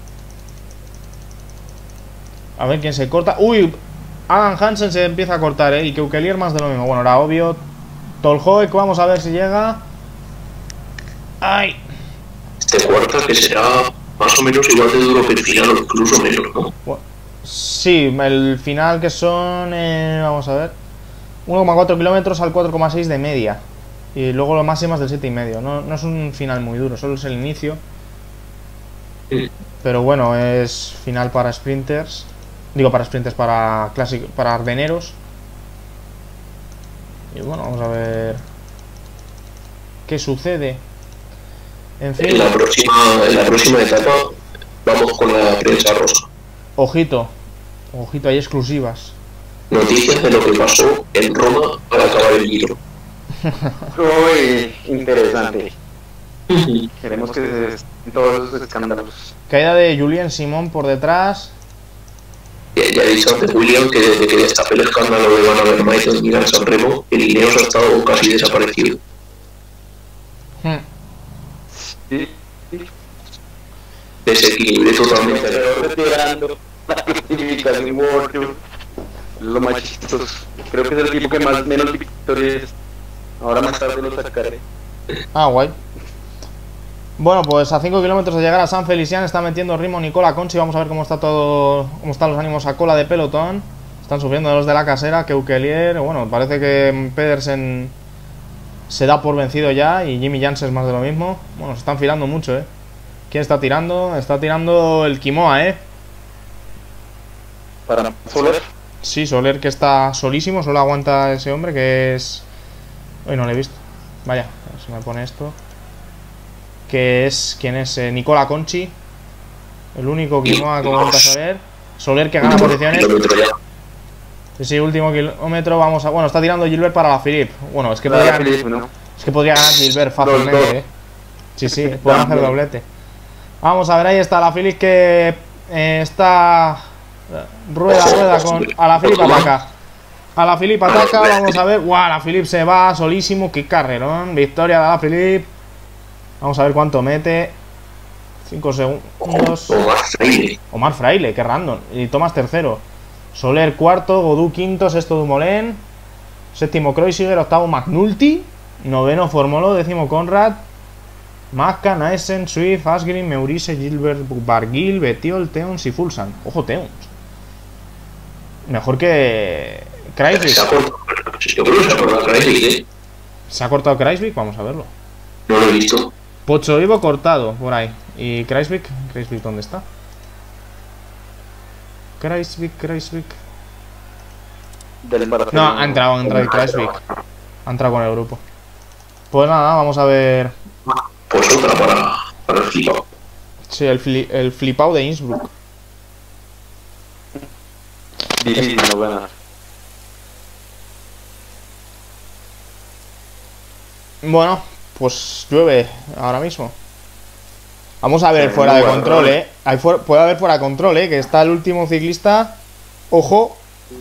B: A ver quién se corta. Uy, Adam Hansen se empieza a cortar, eh. Y Keukelier más de lo mismo. Bueno, era obvio. Tolhoek, vamos a ver si llega. Ay.
C: Este cuarta que será más o menos igual de duro que el final o incluso menos, ¿no?
B: Bueno, sí, el final que son, eh, vamos a ver, uno coma cuatro kilómetros al cuatro coma seis de media. Y luego lo máximo es del siete coma cinco. No, no es un final muy duro, solo es el inicio.
C: Sí.
B: Pero bueno, es final para sprinters. Digo para sprinters, para clásico, para ardeneros. Y bueno, vamos a ver qué sucede. En fin,
C: En la próxima, en la próxima etapa vamos con la prensa rosa.
B: ojito, ojito, hay exclusivas.
C: Noticias de lo que pasó en Roma al acabar el Giro.
D: Uy, interesante. Queremos que se des todos esos escándalos.
B: Caída de Julien Simón por detrás.
C: Ya, ya he dicho antes, William, que desde que destapé el escándalo de Van Avermaet en Milán San Remo, el Ineos ha estado casi desaparecido.
B: Hmm.
D: Sí, sí.
C: Desequilibré totalmente.
D: Pero retirando la clasificación World Tour. Lo más chistoso. Creo que es el equipo que más menos victorias. Ahora más tarde lo sacaré.
B: Ah, guay. Bueno, pues a cinco kilómetros de llegar a San Feliciano está metiendo ritmo Nicola Conchi. Vamos a ver cómo está todo, cómo están los ánimos a cola de pelotón. Están subiendo los de la casera, Keukelier. Bueno, parece que Pedersen se da por vencido ya. Y Jimmy Jansen es más de lo mismo. Bueno, se están filando mucho, ¿eh? ¿Quién está tirando? Está tirando el Kimoa, ¿eh?
D: Para Soler.
B: Sí, Soler, que está solísimo. Solo aguanta ese hombre que es... Uy, no lo he visto. Vaya, se me pone esto. Que es... ¿Quién es? Eh, Nicola Conchi. El único Kimoa que aguanta Soler. Soler que gana posiciones. Sí, sí, último kilómetro. Vamos a... Bueno, está tirando Gilbert para la Philippe. Bueno, es que podría... Philippe, ¿no? Es que podría ganar Gilbert fácilmente, ¿eh? Sí, sí, pueden hacer doblete. Vamos a ver, ahí está la Philippe que eh, está... Rueda, rueda con... A la Philippe ataca. A la Philippe ataca, vamos a ver. ¡Guau! La Philippe se va solísimo. ¡Qué carrerón! Victoria de la Philippe. Vamos a ver cuánto mete. cinco segundos.
C: Omar Fraile.
B: Omar Fraile, qué random. Y Tomás tercero. Soler cuarto, Godú quinto, sexto Dumoulin, séptimo Kreuziger, octavo McNulty, noveno Formolo, décimo Conrad, Macca, Naesen, Swift, Asgreen, Meurice, Gilbert, Barguil, Betiol, Teuns y Fulsan. Ojo, Teuns. Mejor que Kreisvik.
C: Yo creo que se ha cortado Kreisvik, ¿eh?
B: ¿Se ha cortado Kreisvik? Vamos a verlo.
C: No lo he visto.
B: Pocho Vivo cortado, por ahí. ¿Y Kreisvik? ¿Kreisvik dónde está? Kreisvik, Kreisvik. No, ha entrado, ha entrado el Kreisvik. Ha entrado con el grupo. Pues nada, vamos a ver.
C: Pues otra para, para el flipao.
B: Sí, el, fli el flipao de Innsbruck.
D: Difícil, no buenas.
B: Bueno, pues llueve ahora mismo. Vamos a ver fuera de control, eh. Hay fuera, puede haber fuera de control, eh. Que está el último ciclista. Ojo.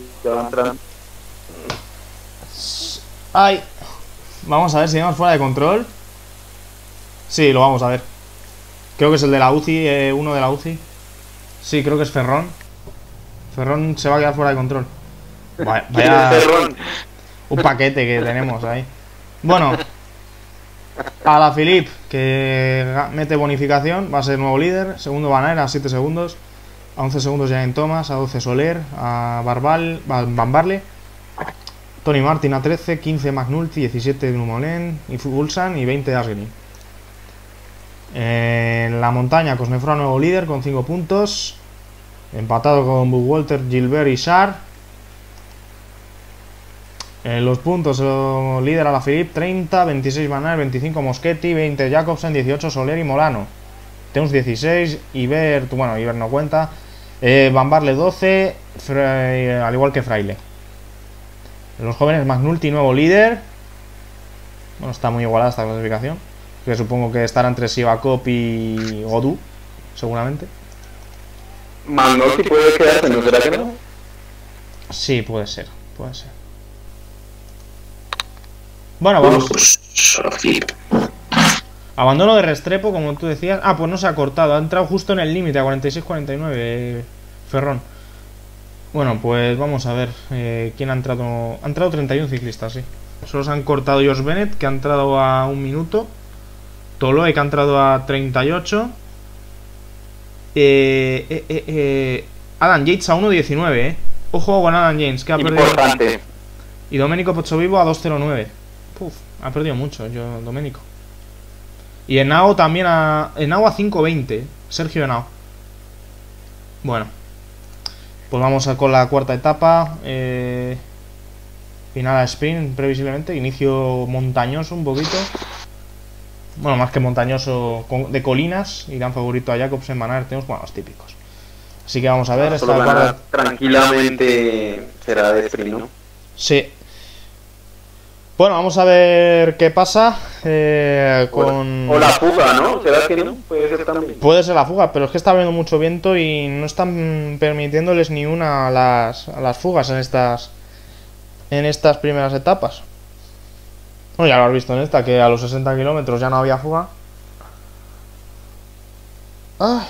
B: Ay. Vamos a ver si vamos fuera de control. Sí, lo vamos a ver. Creo que es el de la U C I, eh, uno de la U C I. Sí, creo que es Ferrón. Ferrón se va a quedar fuera de control. Vaya, vaya un paquete que tenemos ahí. Bueno. A la Philippe, que mete bonificación, va a ser nuevo líder. Segundo Van Aert a siete segundos. A once segundos Geraint Thomas. A doce Soler. A Barbal, Van Barle. Tony Martin a trece. quince McNulty. diecisiete Dumoulin. Y Fulsan. Y veinte Asgreen. En la montaña, Cosnefroy nuevo líder con cinco puntos. Empatado con Buchwalter, Gilbert y Sar. En los puntos, el líder a la Philippe, treinta, veintiséis Van Aert, veinticinco Moschetti, veinte Jacobsen, dieciocho Soler y Molano. Teuns dieciséis, Ibert, bueno, Ibert no cuenta. Eh, Van Barle doce, Fre al igual que Fraile. Los jóvenes, McNulty nuevo líder. Bueno, está muy igualada esta clasificación. Que supongo que estará entre Sivakov y Godú, seguramente.
D: McNulty puede quedarse, ¿no será que no?
B: Sí, puede ser, puede ser. Bueno, vamos. Abandono de Restrepo, como tú decías. Ah, pues no se ha cortado. Ha entrado justo en el límite, a cuarenta y seis cuarenta y nueve. Eh, Ferrón. Bueno, pues vamos a ver. Eh, ¿Quién ha entrado? Ha entrado treinta y uno ciclistas, sí. Solo se han cortado Josh Bennett, que ha entrado a un minuto. Toloe, que ha entrado a treinta y ocho. Eh, eh, eh, eh, Adam Yates a uno diecinueve, eh. Ojo con Adam Yates, que ha
D: Importante.
B: perdido. Y Domenico Pozzovivo a dos cero nueve. Uf, ha perdido mucho, yo, Domenico. Y Henao también a... Henao a cinco veinte. Sergio Henao. Bueno. Pues vamos a con la cuarta etapa. Eh, final a sprint, previsiblemente. Inicio montañoso un poquito. Bueno, más que montañoso, de colinas. Irán favorito a Jacobsen, Van Aert, tenemos, bueno, los típicos. Así que vamos a ver.
D: Esta cuarta... Tranquilamente será de sprint, ¿no?
B: Sí. Bueno, vamos a ver qué pasa eh, con...
D: O la fuga, ¿no? ¿Será que no? Puede ser también.
B: Puede ser la fuga, pero es que está habiendo mucho viento y no están permitiéndoles ni una a las, a las fugas en estas en estas primeras etapas. Bueno, ya lo has visto en esta, que a los sesenta kilómetros ya no había fuga. Ay.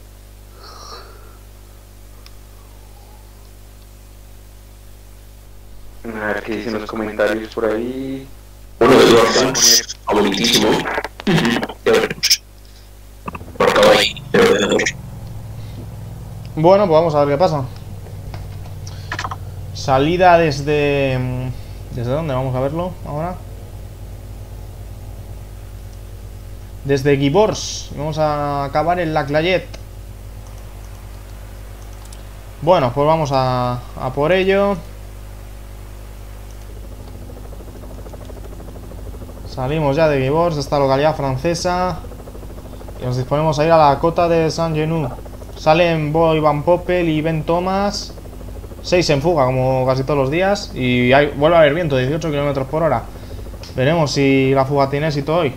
D: A ver qué dicen los comentarios por ahí.
C: Bueno, Eduardo Sanz, favoritísimo. Ya veremos. Marcado ahí, el ordenador.
B: Bueno, pues vamos a ver qué pasa. Salida desde... ¿Desde dónde? Vamos a verlo ahora. Desde Guibors. Vamos a acabar en La Clayette. Bueno, pues vamos a, a por ello. Salimos ya de Guibors, de esta localidad francesa, y nos disponemos a ir a la cota de Saint-Genou. Salen Boy Van Poppel y Ben Thomas. seis en fuga, como casi todos los días. Y hay, vuelve a haber viento, dieciocho kilómetros por hora. Veremos si la fuga tiene éxito hoy.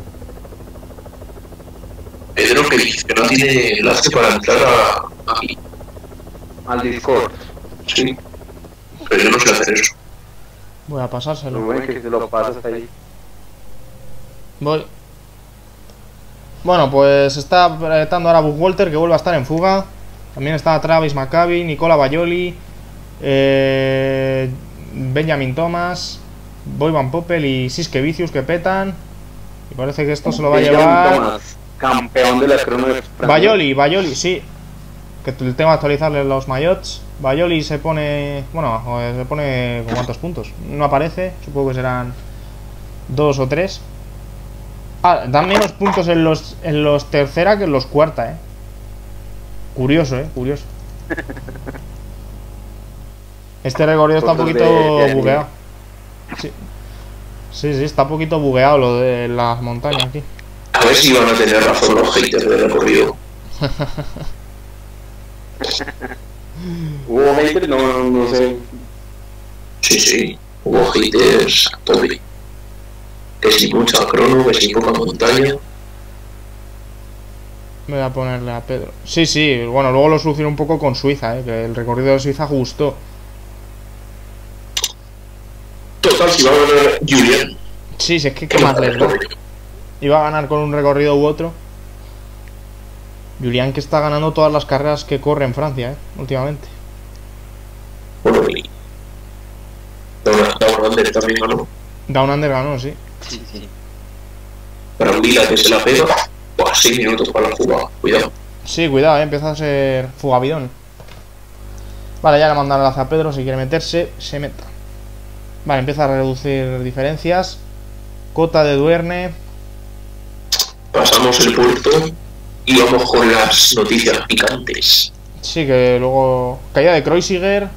C: Pedro, que dice que no tiene enlace para entrar a, aquí.
D: Al Discord.
C: Sí. Pero yo no sé hacer eso.
B: Voy a pasárselo.
D: Rubén, que se lo pasas ahí.
B: Voy. Bueno, pues está apretando ahora Bug Walter, que vuelve a estar en fuga. También está Travis Maccabi, Nicola Baioli, eh, Benjamin Thomas, Boy Van Poppel y Siske Vicious, que petan. Y parece que esto se lo va a llevar
D: Thomas, campeón de la crono de Francia.
B: Baioli, Baioli, sí. Que el tema de actualizarle los maillots. Baioli se pone... Bueno, se pone con cuántos puntos. No aparece, supongo que serán dos o tres. Ah, dan menos puntos en los, en los tercera que en los cuarta, eh. Curioso, eh, curioso. Este recorrido está un poquito bugueado. Sí. Sí, sí, está un poquito bugueado lo de las montañas aquí.
C: A ver si van a tener razón los haters del recorrido.
D: ¿Hubo haters? No, no, no sé.
C: Sí, sí, hubo haters a tope. Que si mucha crono, que si poca montaña.
B: Me voy a ponerle a Pedro. Sí, sí, bueno, luego lo solucioné un poco con Suiza, eh, que el recorrido de Suiza gustó.
C: Total, si va a ganar Julian.
B: Sí, sí, es que qué más les da. Iba a ganar con un recorrido u otro. Julián, que está ganando todas las carreras que corre en Francia, eh, últimamente.
C: Bueno, y Down Under también ganó.
B: Down Under ganó, sí.
D: Sí, sí.
C: Para un Vila que se la pega, buah, seis minutos para la jugada, cuidado.
B: Sí, cuidado, eh, empieza a ser fugabidón. Vale, ya le mandan el enlace a Pedro, si quiere meterse, se meta. Vale, empieza a reducir diferencias. Cota de Duerne.
C: Pasamos el puerto y vamos con las noticias picantes.
B: Sí, que luego... Caída de Kreuziger.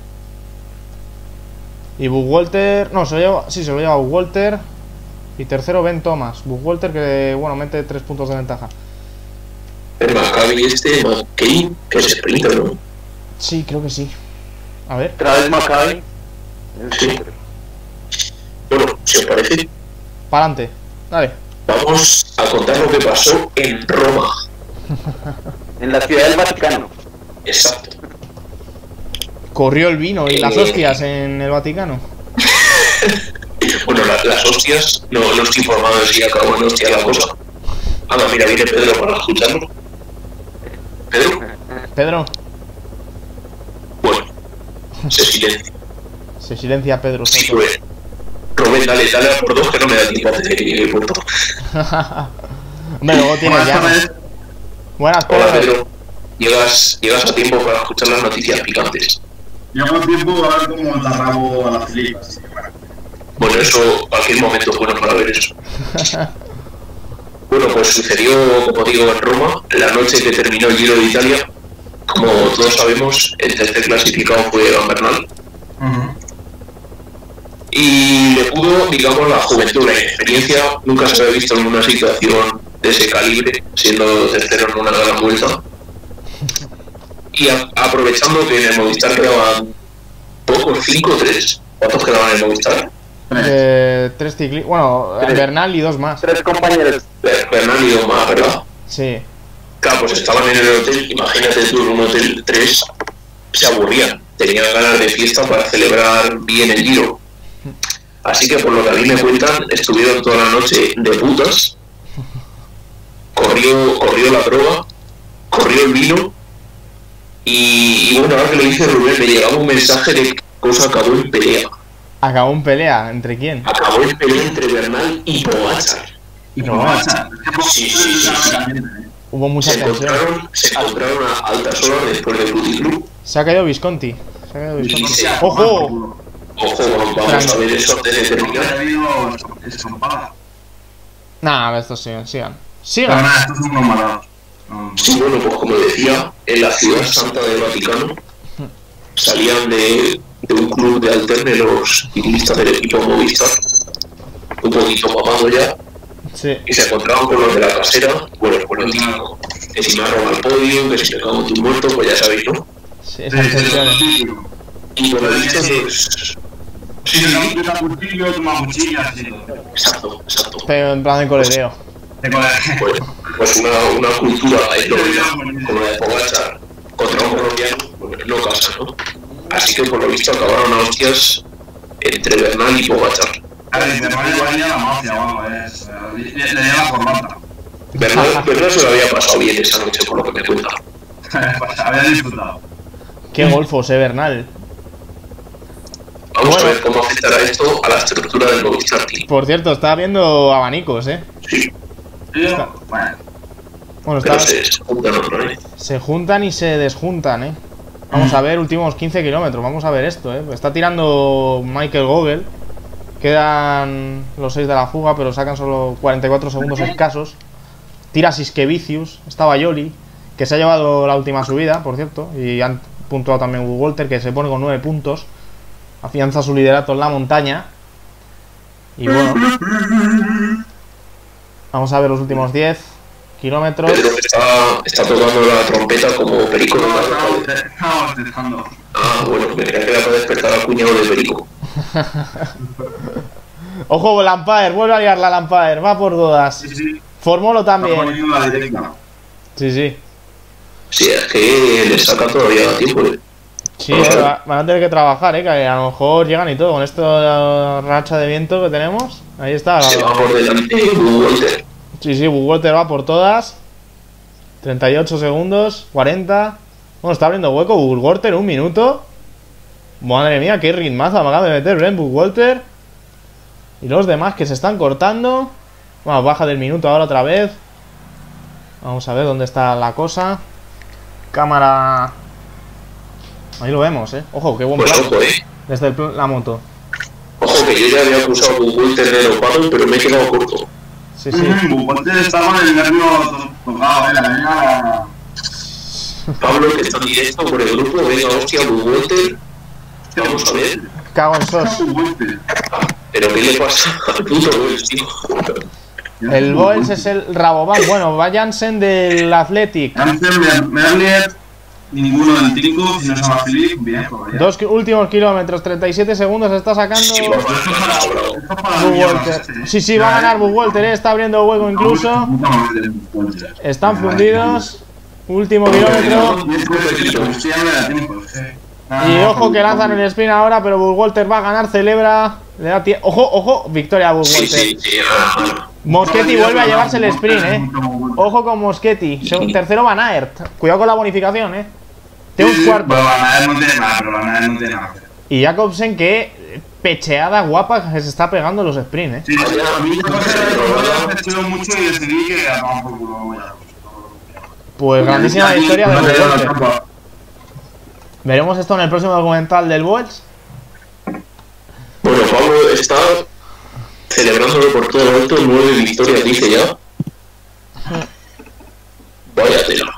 B: Y Bug Walter... No, se lo lleva... Sí, se lo lleva Bug Walter. Y tercero Ben Thomas. Bug Walter que, bueno, mete tres puntos de ventaja.
C: El Maccabi este, McKay, que es sprinter, ¿no?
B: Sí, creo que sí. A ver.
D: Travis Maccabi.
C: Sí. Bueno, si os parece,
B: Para adelante. Dale.
C: vamos a contar lo que pasó en Roma.
D: En la ciudad del Vaticano.
C: Exacto.
B: Corrió el vino y las
C: Eh.
B: hostias en el Vaticano.
C: Bueno, la- las hostias, no, no estoy informado de si acabó en hostia la cosa. Anda, mira, viene Pedro para escucharlo. Pedro,
B: Pedro.
C: bueno, se silencia.
B: Se silencia Pedro
C: Sí,
B: Soto.
C: Rubén. Rubén, dale, dale a por dos que no me da tiempo a hacer el puerto.
B: Hombre, luego tienes ya. Buenas,
C: Hola,
B: Pedro.
C: Pedro. Llegas, llegas a tiempo para escuchar las noticias picantes.
E: Llevo tiempo a ver cómo el tarrabo a la Filipa, así que bueno.
C: Bueno, eso, cualquier momento es bueno para ver eso. Bueno, pues sucedió, como digo, en Roma, la noche que terminó el Giro de Italia. Como todos sabemos, el tercer clasificado fue Van Bernal.
E: Uh-huh.
C: Y le pudo, digamos, la juventud, la inexperiencia. Nunca se había visto en una situación de ese calibre, siendo tercero en una gran vuelta. Y a- aprovechando que en el Movistar quedaban pocos, cinco o tres. ¿Cuántos quedaban en el Movistar?
B: Eh, tres ciclistas. Bueno,
D: Tres.
B: Bernal y dos más.
D: Tres compañeros.
C: Ber- Bernal y dos más, ¿verdad?
B: Sí.
C: Claro, pues estaban en el hotel, imagínate tú en un hotel tres, se aburrían, tenían ganas de fiesta para celebrar bien el Giro. Así que por lo que a mí me cuentan, estuvieron toda la noche de putas, corrió, corrió la droga, corrió el vino, y, y bueno, ahora que lo dice Rubén, me llegaba un mensaje de que cosa acabó en pelea.
B: Acabó en pelea. ¿Entre quién?
C: Acabó en pelea entre Bernal y Pogačar.
E: Y no pasa.
C: Sí, sí, sí, sí.
B: Hubo mucha
C: Se
B: tensión.
C: encontraron, se encontraron a altas horas después del Puticlub.
B: Se ha caído Visconti. Se ha quedado
C: Y
B: Visconti.
C: se-
B: ¡Ojo!
C: Ojo, vamos a ver eso antes de terminar.
E: Ha habido escampada.
B: Nah, estos sigan, sigan.
E: Pero
B: ¡Sigan!
E: nada, estos son unos malados. No,
C: Sí, bueno, pues como decía, en la ciudad santa del Vaticano salían de, de un club de alterne los ciclistas del equipo Movistar, un poquito mamados ya,
B: Sí.
C: y se encontraban con los de la casera, bueno, pues lo típico, que si me arroba al podio, que si me cago en tus muertos, pues ya sabéis, ¿no?
B: Sí,
E: Sí,
B: esas
E: sí,
B: tensiones.
E: sí.
C: Y por lo visto, pues...
E: Sí,
C: Sí,
E: no,
C: sí,
E: yo te cuchillo, toma cuchillas y todo.
C: exacto, exacto.
B: Pero en plan de coleteo.
E: De colegio.
C: Pues, pues una, una cultura etnográfica como la de Pogacar contra un colombiano, pues no casa, ¿no? Así que por lo visto acabaron a hostias entre Bernal y Pogacar.
E: A ver, se pone igual ya la mafia o algo, es. eh, Le, le, le lleva por mata.
C: Bernal, Bernal se lo había pasado bien esa noche, por lo que me cuenta.
E: Había disfrutado.
B: Qué golfos, eh, Bernal.
C: Vamos
B: Bueno.
C: a ver cómo afectará esto a la estructura del Movistar Team.
B: Por cierto, estaba viendo abanicos, eh.
C: Sí,
E: Yo, bueno,
B: Bueno,
C: pero
B: está,
C: se se juntan otra vez.
B: se juntan y se desjuntan, eh. Vamos a ver, últimos quince kilómetros. Vamos a ver esto, eh. Está tirando Michael Gogel. Quedan los seis de la fuga, pero sacan solo cuarenta y cuatro segundos escasos. Tira Siskevicius. Está Bayoli, que se ha llevado la última subida, por cierto. Y han puntuado también Wood Walter, que se pone con nueve puntos. Afianza su liderato en la montaña. Y bueno, vamos a ver los últimos diez kilómetros.
C: Pedro está, está tocando la trompeta como Perico de
E: no,
C: Carnaval.
E: estamos estamos testando.
C: Ah, bueno, me creía que era para despertar al cuñado de Perico.
B: Ojo, Lampaer, vuelve a liar la Lampaer, va por todas.
E: Sí, sí.
B: Formolo
E: Está
B: también.
E: poniendo la directa.
B: Sí, sí.
C: Sí, es que le saca todavía tiempo, ¿eh?
B: Sí, eh, va- van a tener que trabajar, eh, que a lo mejor llegan y todo. Con esta racha de viento que tenemos. Ahí está.
C: Se va por delante Wood Walter.
B: Sí, sí, Wood Walter va por todas. treinta y ocho segundos, cuarenta. Bueno, está abriendo hueco Wood Walter, un minuto. Madre mía, qué ritmazo me acaba de meter Brent Wood Walter. Y los demás que se están cortando. Bueno, baja del minuto ahora otra vez. Vamos a ver dónde está la cosa. Cámara. Ahí lo vemos, eh. Ojo, qué buen
C: Pues
B: plan.
C: ojo, eh.
B: Desde el pl- la moto.
C: Ojo que yo ya había acusado a Wood Walter de dopado, pero me he quedado corto.
B: Sí, sí.
E: Buponte estaba en el nervio to- tocado, eh, la venga.
C: Pablo, que está en directo por el grupo, venga, hostia, Wood Walter. Vamos a ver.
B: Cago en sos.
C: Pero ¿qué le pasa al puto Boels, tío?
B: El Boels es el Rabobank. Bueno, va Jansen del Athletic.
E: Hansen, Merlier, ninguno del cinco, si no se llama Philip, bien, pues ya.
B: Dos ki- últimos kilómetros, treinta y siete segundos está sacando
C: Sí,
B: Wood
C: vamos,
E: Esto es para, esto es para
B: Walter. Sí, sí, va a ganar Wood Walter, eh. Está abriendo hueco incluso. Están fundidos. Último kilómetro. Y ojo que lanzan el sprint ahora, pero Wood Walter va a ganar, celebra. Le da tie- Ojo, ojo, victoria a Wood
C: Sí,
B: Walter.
C: sí, sí. ah,
B: Moschetti vuelve a llevarse el sprint, eh. Ojo con Moschetti. Seg- Tercero Van Aert. Cuidado con la bonificación, eh. Tengo un cuarto.
E: Pero Van Aert no tiene nada, pero Van Aert no tiene nada.
B: Y Jacobsen, que pecheada guapa que se está pegando los sprints, eh.
E: Sí, a mí yo me he mucho y decidí que a tomar por culo ya.
B: Pues grandísima victoria de Wood Walter. Veremos esto en el próximo documental del Boels.
C: Bueno, Pablo está celebrándolo por todo lo alto, nueve victorias, dice ya. Vaya tela.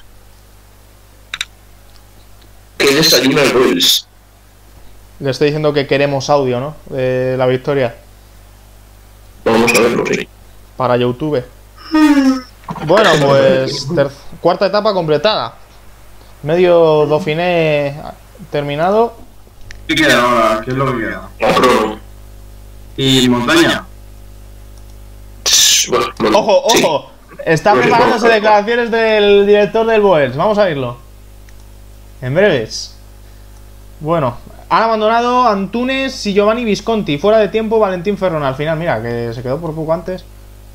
C: ¿Qué desayuna el Boels?
B: Le estoy diciendo que queremos audio, ¿no? De la victoria.
C: Vamos a verlo, sí.
B: Para YouTube. Bueno, pues ter- cuarta etapa completada. Medio Dauphiné terminado.
E: ¿Qué queda ahora? ¿Qué es lo que queda?
C: La crono.
E: ¿Y montaña?
C: Bueno, bueno,
B: Ojo,
C: sí.
B: ojo. Está
C: Pues
B: preparándose
C: vamos a-
B: declaraciones del director del Boels. Vamos a irlo. En breves. Bueno, han abandonado Antunes y Giovanni Visconti. Fuera de tiempo Valentín Ferrón. Al final, mira, que se quedó por poco antes.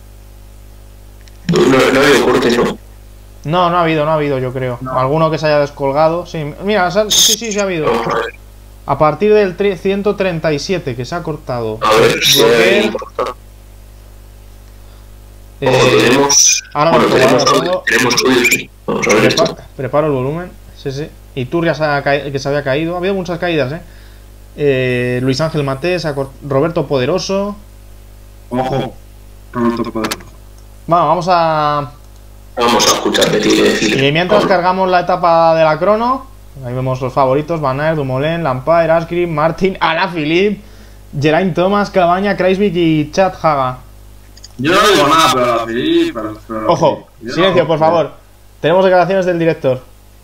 C: No, no ha habido corte, ¿no?
B: No, no ha habido, no ha habido, yo creo.
E: No.
B: Alguno que se haya descolgado. Sí, mira, se ha- sí, sí, sí ha habido.
C: Vamos a ver.
B: A partir del tre- ciento treinta y siete que se ha cortado.
C: A ver si hay
B: Bloquer,
C: corta.
B: eh,
C: Ojo, tenemos.
B: ahora
C: bueno,
B: lo
C: tenemos
B: pongo,
C: audio,
B: pongo.
C: tenemos audio, sí. Vamos a ver esto.
B: prepa- preparo el volumen. Sí, sí. Y Turria se ha ca- que se había caído. Ha habido muchas caídas, ¿eh? eh Luis Ángel Matés, Roberto Poderoso.
E: Ojo, Roberto Poderoso.
B: Bueno, vamos a...
C: Vamos a escuchar qué tiene que decir.
B: Y mientras cargamos la etapa de la crono, ahí vemos los favoritos: Van Aert, Dumoulin, Lampaert, Asgreen, Martin, Alaphilippe, Geraint Thomas, Cabaña, Kreisvik y Chad Haga.
E: Yo no digo nada, pero la Fili, pero, pero
B: Ojo,
E: yo
B: silencio,
E: no-
B: por favor. Tenemos declaraciones del director.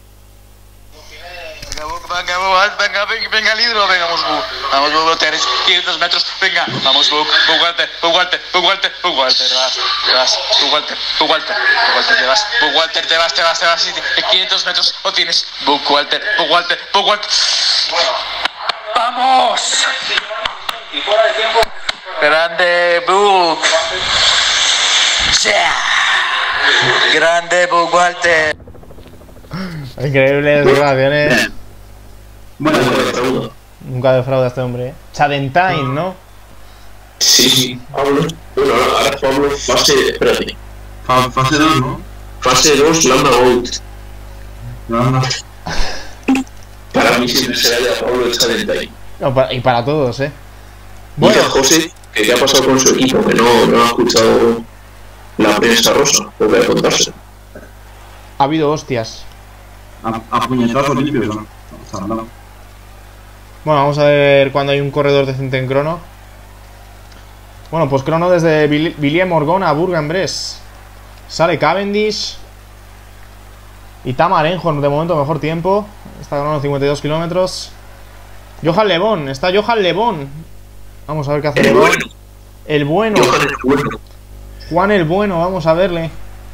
F: Venga, venga, venga, venga, Lidro, venga, vamos, Bu. Vamos, Bu, tienes quinientos metros, venga, vamos, Bu, Bu, Walter, Bu, Walter, Bu, Walter, Bu, Walter, te vas, te vas, Bu, Walter, Bu, Walter, Bu, Walter, te vas, Bu, Walter, te vas, te vas, te vas, en quinientos metros, lo tienes, Bu, Walter, Bu, Walter, Bu, Walter. ¡Vamos! Grande, Bu. ¡Yeah! Grande, Bu, Walter.
B: Increíbles declaraciones.
E: Bueno,
C: Nunca
E: pues,
C: defrauda.
B: Nunca defrauda a este hombre, ¿eh? Chadentine, ¿no?
C: Sí, sí, Pablo. Bueno, ahora, ahora Pablo, fase. Espérate.
E: fa- fase dos, ¿no?
C: Fase dos, Landa Gold.
E: No, no.
C: Para mí siempre será ya Pablo el Chadentine.
B: No, pa- y para todos, ¿eh?
C: Bueno,
B: Bueno,
C: José, que qué ha pasado con su equipo, que no, no ha escuchado la prensa rosa, lo voy a contarse.
B: ha habido hostias.
E: A, a puñetazos limpios, ¿no? Estamos hablando.
B: Bueno, vamos a ver cuando hay un corredor decente en crono. Bueno, pues crono desde Vill- Villiers-Morgon a Bourg-en-Bresse. Sale Cavendish. Y Tamar Enhorn, de momento mejor tiempo. Está crono cincuenta y dos kilómetros. Johan Lebón, está Johan Lebón. Vamos a ver qué hace
C: El
B: Lebón.
C: bueno,
B: El bueno.
C: Johan el bueno.
B: Juan el bueno, vamos a verle.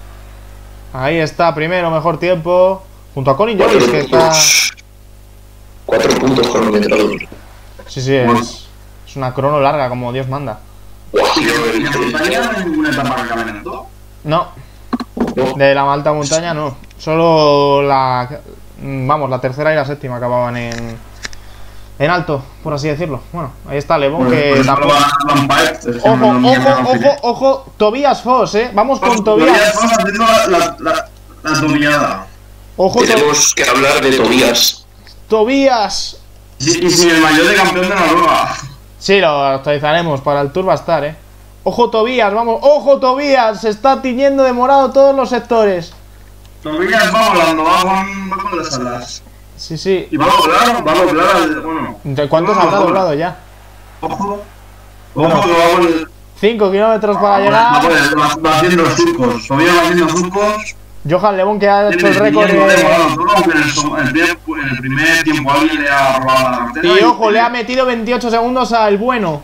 B: Ahí está, primero, mejor tiempo. Junto a Colin
C: Cuatro
B: Joris, que está...
C: puntos. Cuatro puntos cronometrados.
B: Sí, sí, es, es una crono larga, como Dios manda.
C: Guau,
E: ¿Y
C: qué
E: en la
C: bonito.
E: montaña no hay ninguna etapa que acabe en alto?
B: No,
C: No,
B: de la alta montaña no. Solo la... Vamos, la tercera y la séptima acababan en... En alto, por así decirlo. Bueno, ahí está Lebón, que
E: Pues
B: tampoco...
E: solo va Lampaert, es que
B: Ojo,
E: no- no-
B: ojo,
E: no-
B: ojo, ojo. Tobias Foss, eh. Vamos con
E: Todavía
B: Tobias.
E: estamos haciendo la, la, la, la tomillada.
B: Ojo, To-
C: tenemos que hablar de Tobías.
B: Tobias.
E: Sí, y sin el mayor de campeón de Noruega.
B: Sí, lo actualizaremos. Para el tour va a estar, eh. Ojo, Tobias, vamos. Ojo, Tobias. Se está tiñendo de morado todos los sectores.
E: Todavía va volando, va con, va con las alas.
B: Sí, sí.
E: Y va a doblar, va a doblar al. Bueno.
B: ¿De cuántos
E: no,
B: habrá
E: no,
B: doblado ya?
E: Ojo. Ojo que va con.
B: cinco kilómetros para
E: Va,
B: llegar.
E: va, va haciendo surcos. Todavía va haciendo surcos.
B: Johan Lebón, que ha hecho el récord.
E: Tiene
B: de-
E: demorado todo, aunque en el, so- en el primer, en el primer tiempo alguien le ha robado la cartera.
B: Y ojo, le ha metido veintiocho segundos al bueno.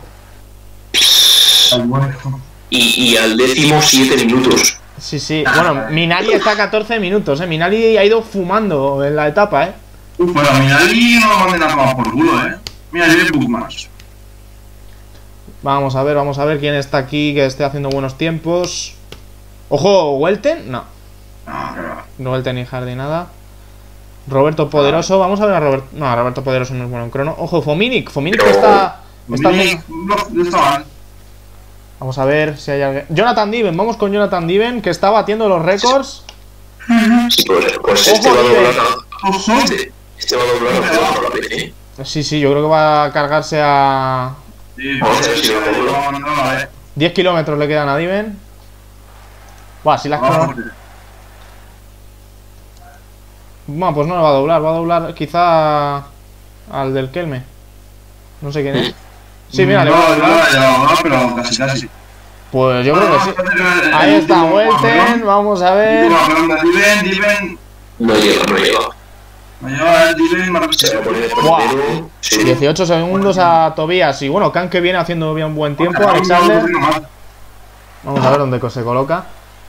C: Y, y al décimo siete minutos.
B: Sí, sí. Bueno, Minali está a catorce minutos, eh. Minali ha ido fumando en la etapa, eh.
E: Bueno, a Minali no lo manden a tomar por culo, eh. Mira, yo Bookmarks.
B: Vamos a ver, vamos a ver quién está aquí que esté haciendo buenos tiempos. Ojo, Welten, no.
E: Ah, qué va.
B: No Welten ni Hardy, nada. Roberto Poderoso, vamos a ver a Roberto. No, Roberto Poderoso no es bueno en crono. Ojo, Fominic, Fominic que está. está
E: Minali, no, no está mal.
B: Vamos a ver si hay alguien. Jonathan Diven, vamos con Jonathan Diven, que está batiendo los récords.
C: Sí, pues, pues este
B: Ojo,
C: va a doblar
B: Diven.
C: a,
E: Ojo.
C: este, este va a doblar a la P C.
B: Sí, sí, yo creo que va a cargarse a.
E: Sí,
C: Vamos a ver si lo dobla.
E: no, no, no, eh.
B: diez kilómetros le quedan a Diven. Buah, si las crono.
E: Vamos,
B: Bueno, pues no le va a doblar, va a doblar quizá al del Kelme. No sé quién es. Sí, mira, le va a
E: no, no,
B: doblar.
E: no, no, pero casi, casi.
B: Pues yo creo que sí. Ahí está, Welten, vamos a ver.
E: Diven, Diven.
C: No llega, no llega.
E: Me lleva el Diven, me
C: Se va a poner
B: Buah.
C: primero. Sí.
B: dieciocho segundos a Tobias. Y bueno, Khan que viene haciendo bien buen tiempo. Alexander. Vamos a ver dónde se coloca.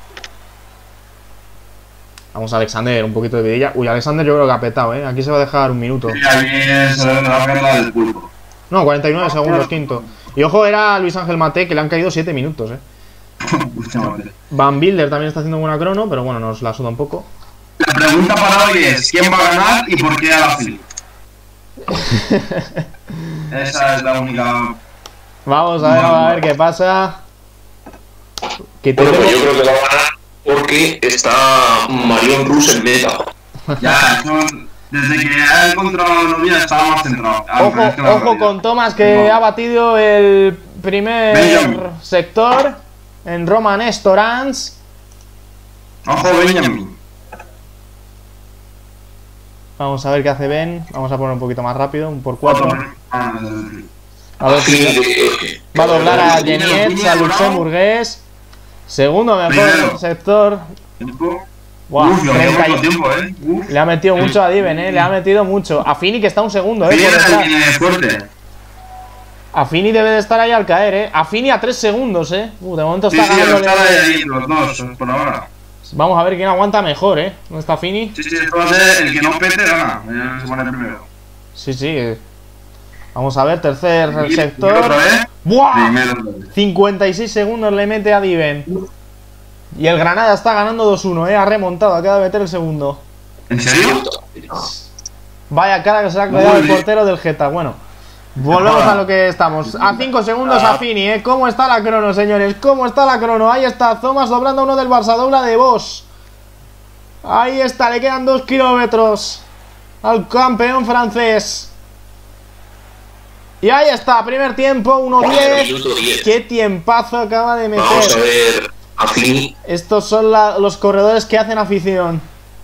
B: Vamos a Alexander, un poquito de vidilla. Uy, Alexander yo creo que ha petado, ¿eh? Aquí se va a dejar un minuto.
E: Sí, aquí se le va a caer la del pulpo.
B: No, cuarenta y nueve segundos, quinto. Y ojo, era Luis Ángel Mate, que le han caído siete minutos, ¿eh?
E: Hostia, madre.
B: Van Bilder también está haciendo buena crono, pero bueno, nos la suda un poco.
E: La pregunta para hoy es: ¿quién va a ganar y por qué a la fila? Esa es la única.
B: Vamos a ver, a ver qué pasa. Que te
C: Bueno, pues yo
B: tengo-
C: creo que va a ganar porque está Marion Rus en meta.
E: Ya, eso. Desde que ha encontrado la novia estaba más centrado.
B: Ojo, ojo con Thomas, que ha batido el primer Benjamin. sector en Roman Estorans.
E: Ojo, Benjamin.
B: Vamos a ver qué hace Ben. Vamos a poner un poquito más rápido, un por cuatro. A ver si va a doblar a Genietz, al luxemburgués. Segundo mejor sector. Wow,
E: Uf, treinta y... tiempo, ¿eh? Uf.
B: Le ha metido mucho a Diven, ¿eh? Le ha metido mucho. A Fini, que está un segundo, ¿eh?
E: Fuerte.
B: A Fini debe de estar ahí al caer, ¿eh? A Fini a tres segundos, ¿eh? Uh, de momento está
E: sí,
B: ganando.
E: Sí, ahí, los dos, por ahora.
B: Vamos a ver quién aguanta mejor, ¿eh? ¿Dónde está Fini?
E: Sí, sí, esto va a ser el que no pete, gana. Ya se pone primero.
B: Sí, sí. Vamos a ver, tercer
E: ¿Y,
B: sector.
E: ¿Y otra vez?
B: ¡Buah! cincuenta y seis segundos le mete a Diven. Y el Granada está ganando dos uno, ¿eh? Ha remontado, acaba de meter el segundo.
E: ¿En serio?
B: Vaya cara que se ha quedado el portero del Geta. Bueno, volvemos a lo que estamos. A cinco segundos a Fini, ¿eh? ¿Cómo está la crono, señores? ¿Cómo está la crono? Ahí está Thomas doblando a uno del Barça, dobla de Bosch. Ahí está, le quedan dos kilómetros al campeón francés. Y ahí está, primer tiempo, uno diez. Qué tiempazo acaba de meter.
C: Vamos a ver a Fini.
B: Estos son la, los corredores que hacen afición.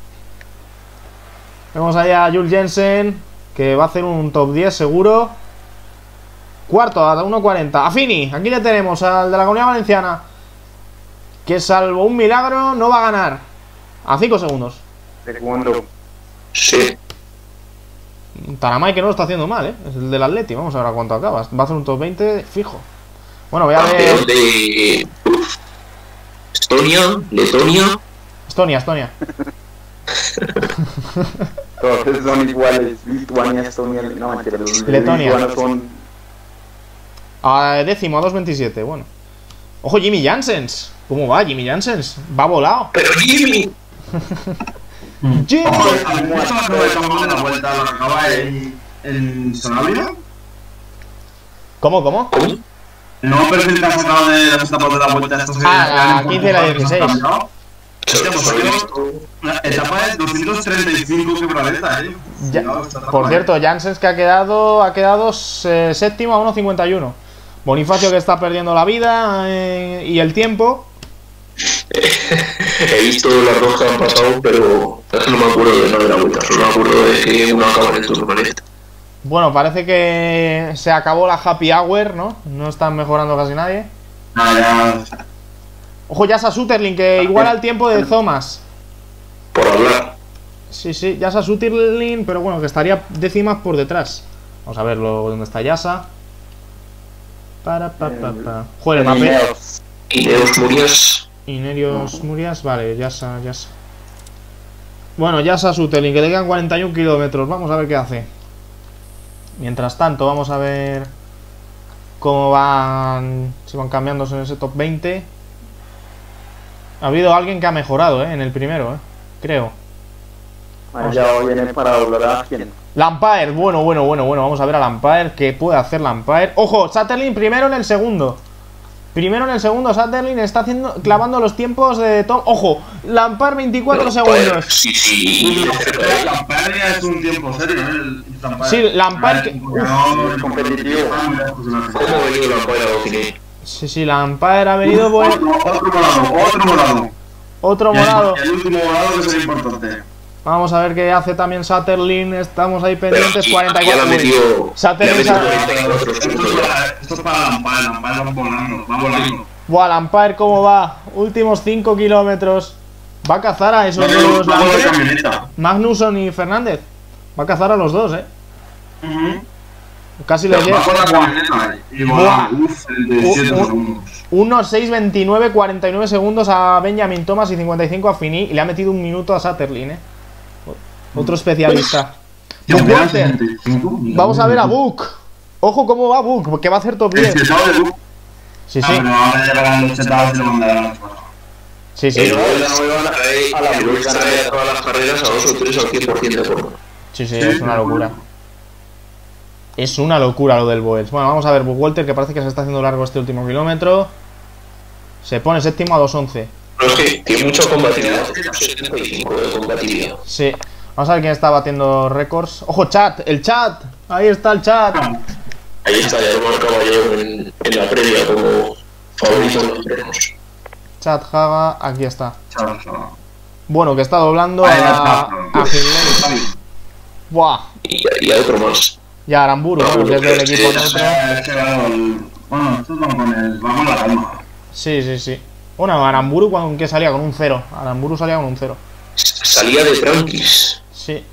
B: Vemos ahí a Jules Jensen, que va a hacer un top diez seguro. Cuarto, a uno cuarenta. A Fini, aquí le tenemos, al de la Comunidad Valenciana, que salvo un milagro no va a ganar. A cinco segundos.
D: Segundo.
C: Sí.
B: Taramay, que no lo está haciendo mal, ¿eh? Es el del Atleti. Vamos a ver a cuánto acabas. Va a hacer un top veinte fijo. Bueno, voy a ver...
C: de Estonia, Letonia.
B: Estonia, Estonia.
D: Todos son iguales. Lituania, Estonia, no, mentira, los
B: Letonia.
D: Son...
B: A décimo, a dos veintisiete, bueno. Ojo, Jimmy Janssens. ¿Cómo va Jimmy Janssens? Va volado.
C: Pero Jimmy.
B: Jimmy.
E: la vuelta lo que acaba en, en Sanabria?
B: ¿Cómo, cómo?
E: El nuevo perfil que ha sacado de las etapas de la vuelta estos
B: Ah, la quince y la dieciséis.
E: Hostia, pues la etapa de doscientos treinta y cinco quebradeta, eh.
B: Ya, por cierto, Janssens, que ha quedado ha quedado eh, séptimo a uno cincuenta y uno. Bonifacio, que está perdiendo la vida eh, y el tiempo.
C: He visto las dos que han pasado, pero no me acuerdo de nada de la vuelta. Solo me acuerdo de que uno acaba en el turno este.
B: Bueno, parece que se acabó la happy hour, ¿no? No están mejorando casi nadie.
E: Ah, ya.
B: Ojo, Jasa Sutherland, que iguala el tiempo de Thomas.
C: Por hablar.
B: Sí, sí, Jasa Sutherland, pero bueno, que estaría décimas por detrás. Vamos a verlo, dónde está Jasa. Para, pa, pa, pa. Joder, el mapeo.
C: Ineos Murias.
B: Inerios Murias, vale, Jasa, Jasa. Bueno, Jasa Sutherland, que le quedan cuarenta y uno kilómetros. Vamos a ver qué hace. Mientras tanto, vamos a ver cómo van, si van cambiándose en ese top veinte. Ha habido alguien que ha mejorado, ¿eh? En el primero, ¿eh? Creo.
D: Ya viene para doblar a quién.
B: Lampaert, bueno, bueno, bueno, bueno. Vamos a ver a Lampaert. ¿Qué puede hacer Lampaert? Ojo, Sutherland primero en el segundo. Primero en el segundo, Sutherland está haciendo, clavando los tiempos de Tom. Ojo, Lampaert veinticuatro segundos.
C: Sí, sí.
E: Lampaert ya es un tiempo serio, ¿eh?
B: Sí, Lampaert. Que...
D: competitivo.
C: ¿Cómo ha venido Lampaert a Dauphiné?
B: Sí, sí, Lampaert ha venido. Bueno.
E: Otro morado, otro morado.
B: Otro morado.
E: El último morado que es importante.
B: Vamos a ver qué hace también Sutherland. Estamos ahí pendientes. cuarenta y cuatro.
C: Sutherland.
E: Esto es para Lampaert. Lampaert va volando. Va volando.
B: Buah, Lampaert, ¿cómo va? Últimos cinco kilómetros. Va a cazar a esos dos. Magnusson y Fernández. Va a cazar a los dos, eh. Casi les llega. uno seis veintinueve, cuarenta y nueve segundos a Benjamin Thomas y cincuenta y cinco a Fini. Y le ha metido un minuto a Sutherland, eh. Otro especialista. Vamos a ver a Book. Ojo cómo va Book, que va a hacer top diez. Sí, sí. Sí, sí.
C: A todas las carreras a dos o tres al cien por ciento de forma.
B: Sí, sí, es una locura. Es una locura lo del Boels. Bueno, vamos a ver Walter, que parece que se está haciendo largo este último kilómetro. Se pone séptimo a dos once.
C: No, es que tiene mucha combatividad. setenta y cinco de combatividad.
B: Sí. Vamos a ver quién está batiendo récords. ¡Ojo, chat! ¡El chat! Ahí está el chat.
C: Ahí está, ya lo marcaba yo en, en la previa como favorito de los premios.
B: Chat Haga, aquí está.
E: Chao, chao.
B: Bueno, que está doblando
E: Ahí
B: a,
E: está.
B: a Gilles. Buah.
C: Y, y hay otro más.
B: Y a Aramburu, bueno, que es del equipo
C: Sí,
B: neutro.
E: Es que, el- bueno, nosotros vamos con el. Vamos con la calma.
B: Sí, sí, sí. Bueno, Aramburu, ¿con qué salía? Con un cero. Aramburu salía con un cero.
C: Salía de tranquis.
B: Sí.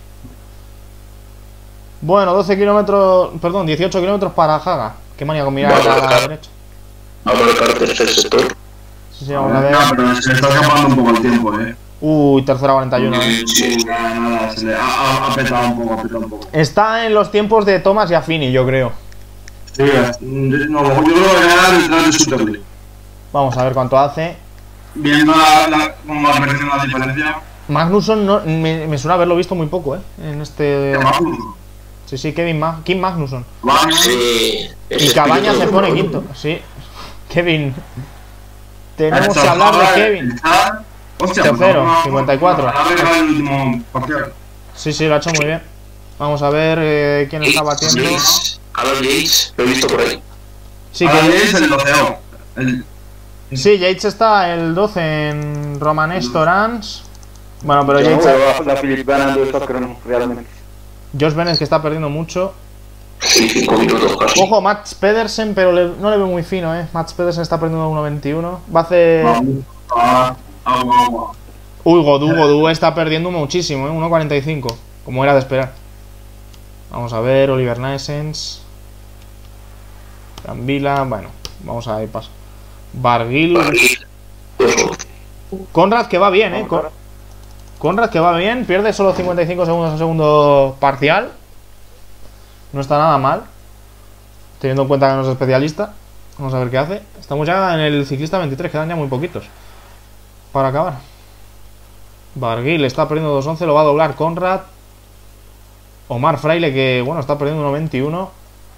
B: Bueno, doce kilómetros, perdón, dieciocho kilómetros para Haga. Qué manía con mirar
C: Vamos a
B: a la
C: marcar.
B: derecha.
C: Va a marcar tercer sector.
B: Sí, sí, vamos a ver.
E: No, pero se le está escapando un poco el tiempo, eh.
B: Uy, tercera cuarenta y uno, eh.
C: Sí.
E: Nada, nada, se le ha, ha, ha petado un poco, ha petado un poco.
B: Está en los tiempos de Thomas y Affini, yo creo.
E: Sí, es- no, yo creo que era detrás de Super League.
B: Vamos a ver cuánto hace.
E: Viendo la, la, cómo va creciendo la diferencia.
B: Magnusson no, me, me suena haberlo visto muy poco, eh. En este. Sí, sí, Kevin Mag Kim Magnusson.
C: Sí, ese
B: Y Cabañas se
C: espíritu
B: pone
C: de-
B: quinto, sí. Kevin. Tenemos que hablar de Kevin.
E: Hostia,
B: Tercero,
E: pues,
B: cincuenta y cuatro.
E: Ha arreglado el último partido.
B: Sí, sí, lo ha hecho muy bien. Vamos a ver eh, quién está batiendo.
C: Yates, Alan Yates, lo he visto por ahí.
B: Sí,
E: Ahora
B: que,
E: es el doceo. El,
B: sí, Yates está el doce en Romanes Torrance. Bueno, pero
D: Yo no
B: Yates.
D: veo a la Philip ganando esta crono, realmente.
B: Josh Bennett que está perdiendo mucho.
C: Sí, cinco minutos casi.
B: Ojo, Mats Pedersen, pero le- no le veo muy fino, eh. Mats Pedersen está perdiendo uno veintiuno. Va a hacer.
E: ah, agua, agua.
B: Uy, Godú, Godú está perdiendo muchísimo, eh. uno cuarenta y cinco. Como era de esperar. Vamos a ver, Oliver Naessens. Gambila, bueno, vamos a ir paso. Barguil.
C: Ojo.
B: Conrad que va bien, eh. Con- Conrad que va bien, pierde solo cincuenta y cinco segundos en segundo parcial. No está nada mal, teniendo en cuenta que no es especialista. Vamos a ver qué hace. Estamos ya en el ciclista veintitrés, quedan ya muy poquitos para acabar. Barguil está perdiendo dos once, lo va a doblar Conrad. Omar Fraile que, bueno, está perdiendo uno veintiuno.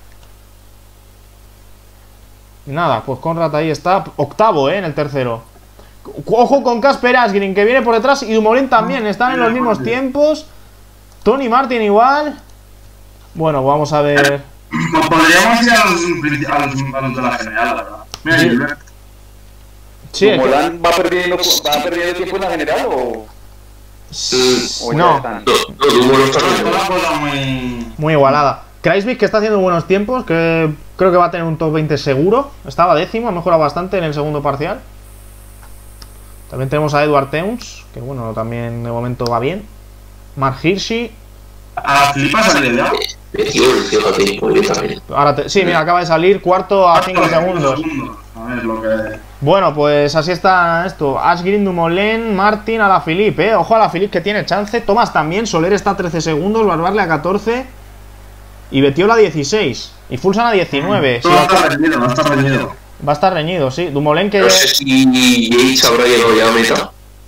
B: Y nada, pues Conrad ahí está, octavo, eh, en el tercero. Ojo con Casper Asgreen que viene por detrás y Dumoulin también, están en los mismos tiempos. Tony Martin igual. Bueno, vamos a ver.
E: Pues podríamos ir a los, princi- a los, a los de la general, la verdad. Mira,
B: Sí.
E: Gilbert.
B: Sí, es que-
D: ¿Molán va perdiendo, va perdiendo tiempo en la general o, o ya
B: no,
D: están?
C: No, no, Dumo no está
E: Está
C: haciendo.
E: la cosa muy.
B: muy igualada. Kreisvik que está haciendo buenos tiempos, que creo que va a tener un top veinte seguro. Estaba décimo, ha mejorado bastante en el segundo parcial. También tenemos a Edward Teuns, que bueno, también de momento va bien. Mark Hirschi.
E: A Filipa salió ya.
C: Metió, fíjate, muy bien también.
B: Ahora te- sí, mira, acaba de salir cuarto a cinco segundos.
E: A ver lo que.
B: Bueno, pues así está esto. Asgreen, Dumoulin, Martin, Alaphilippe, eh. Ojo a Alaphilippe que tiene chance. Thomas también. Soler está a trece segundos. Barbarle a catorce. Y Betiola a dieciséis. Y Fulsan a diecinueve. Sí,
E: Todo
B: va,
E: está reñido, no está reñido.
B: va a estar reñido, sí. Dumoulin que.
C: No sé si Yates habrá llegado ya a meta.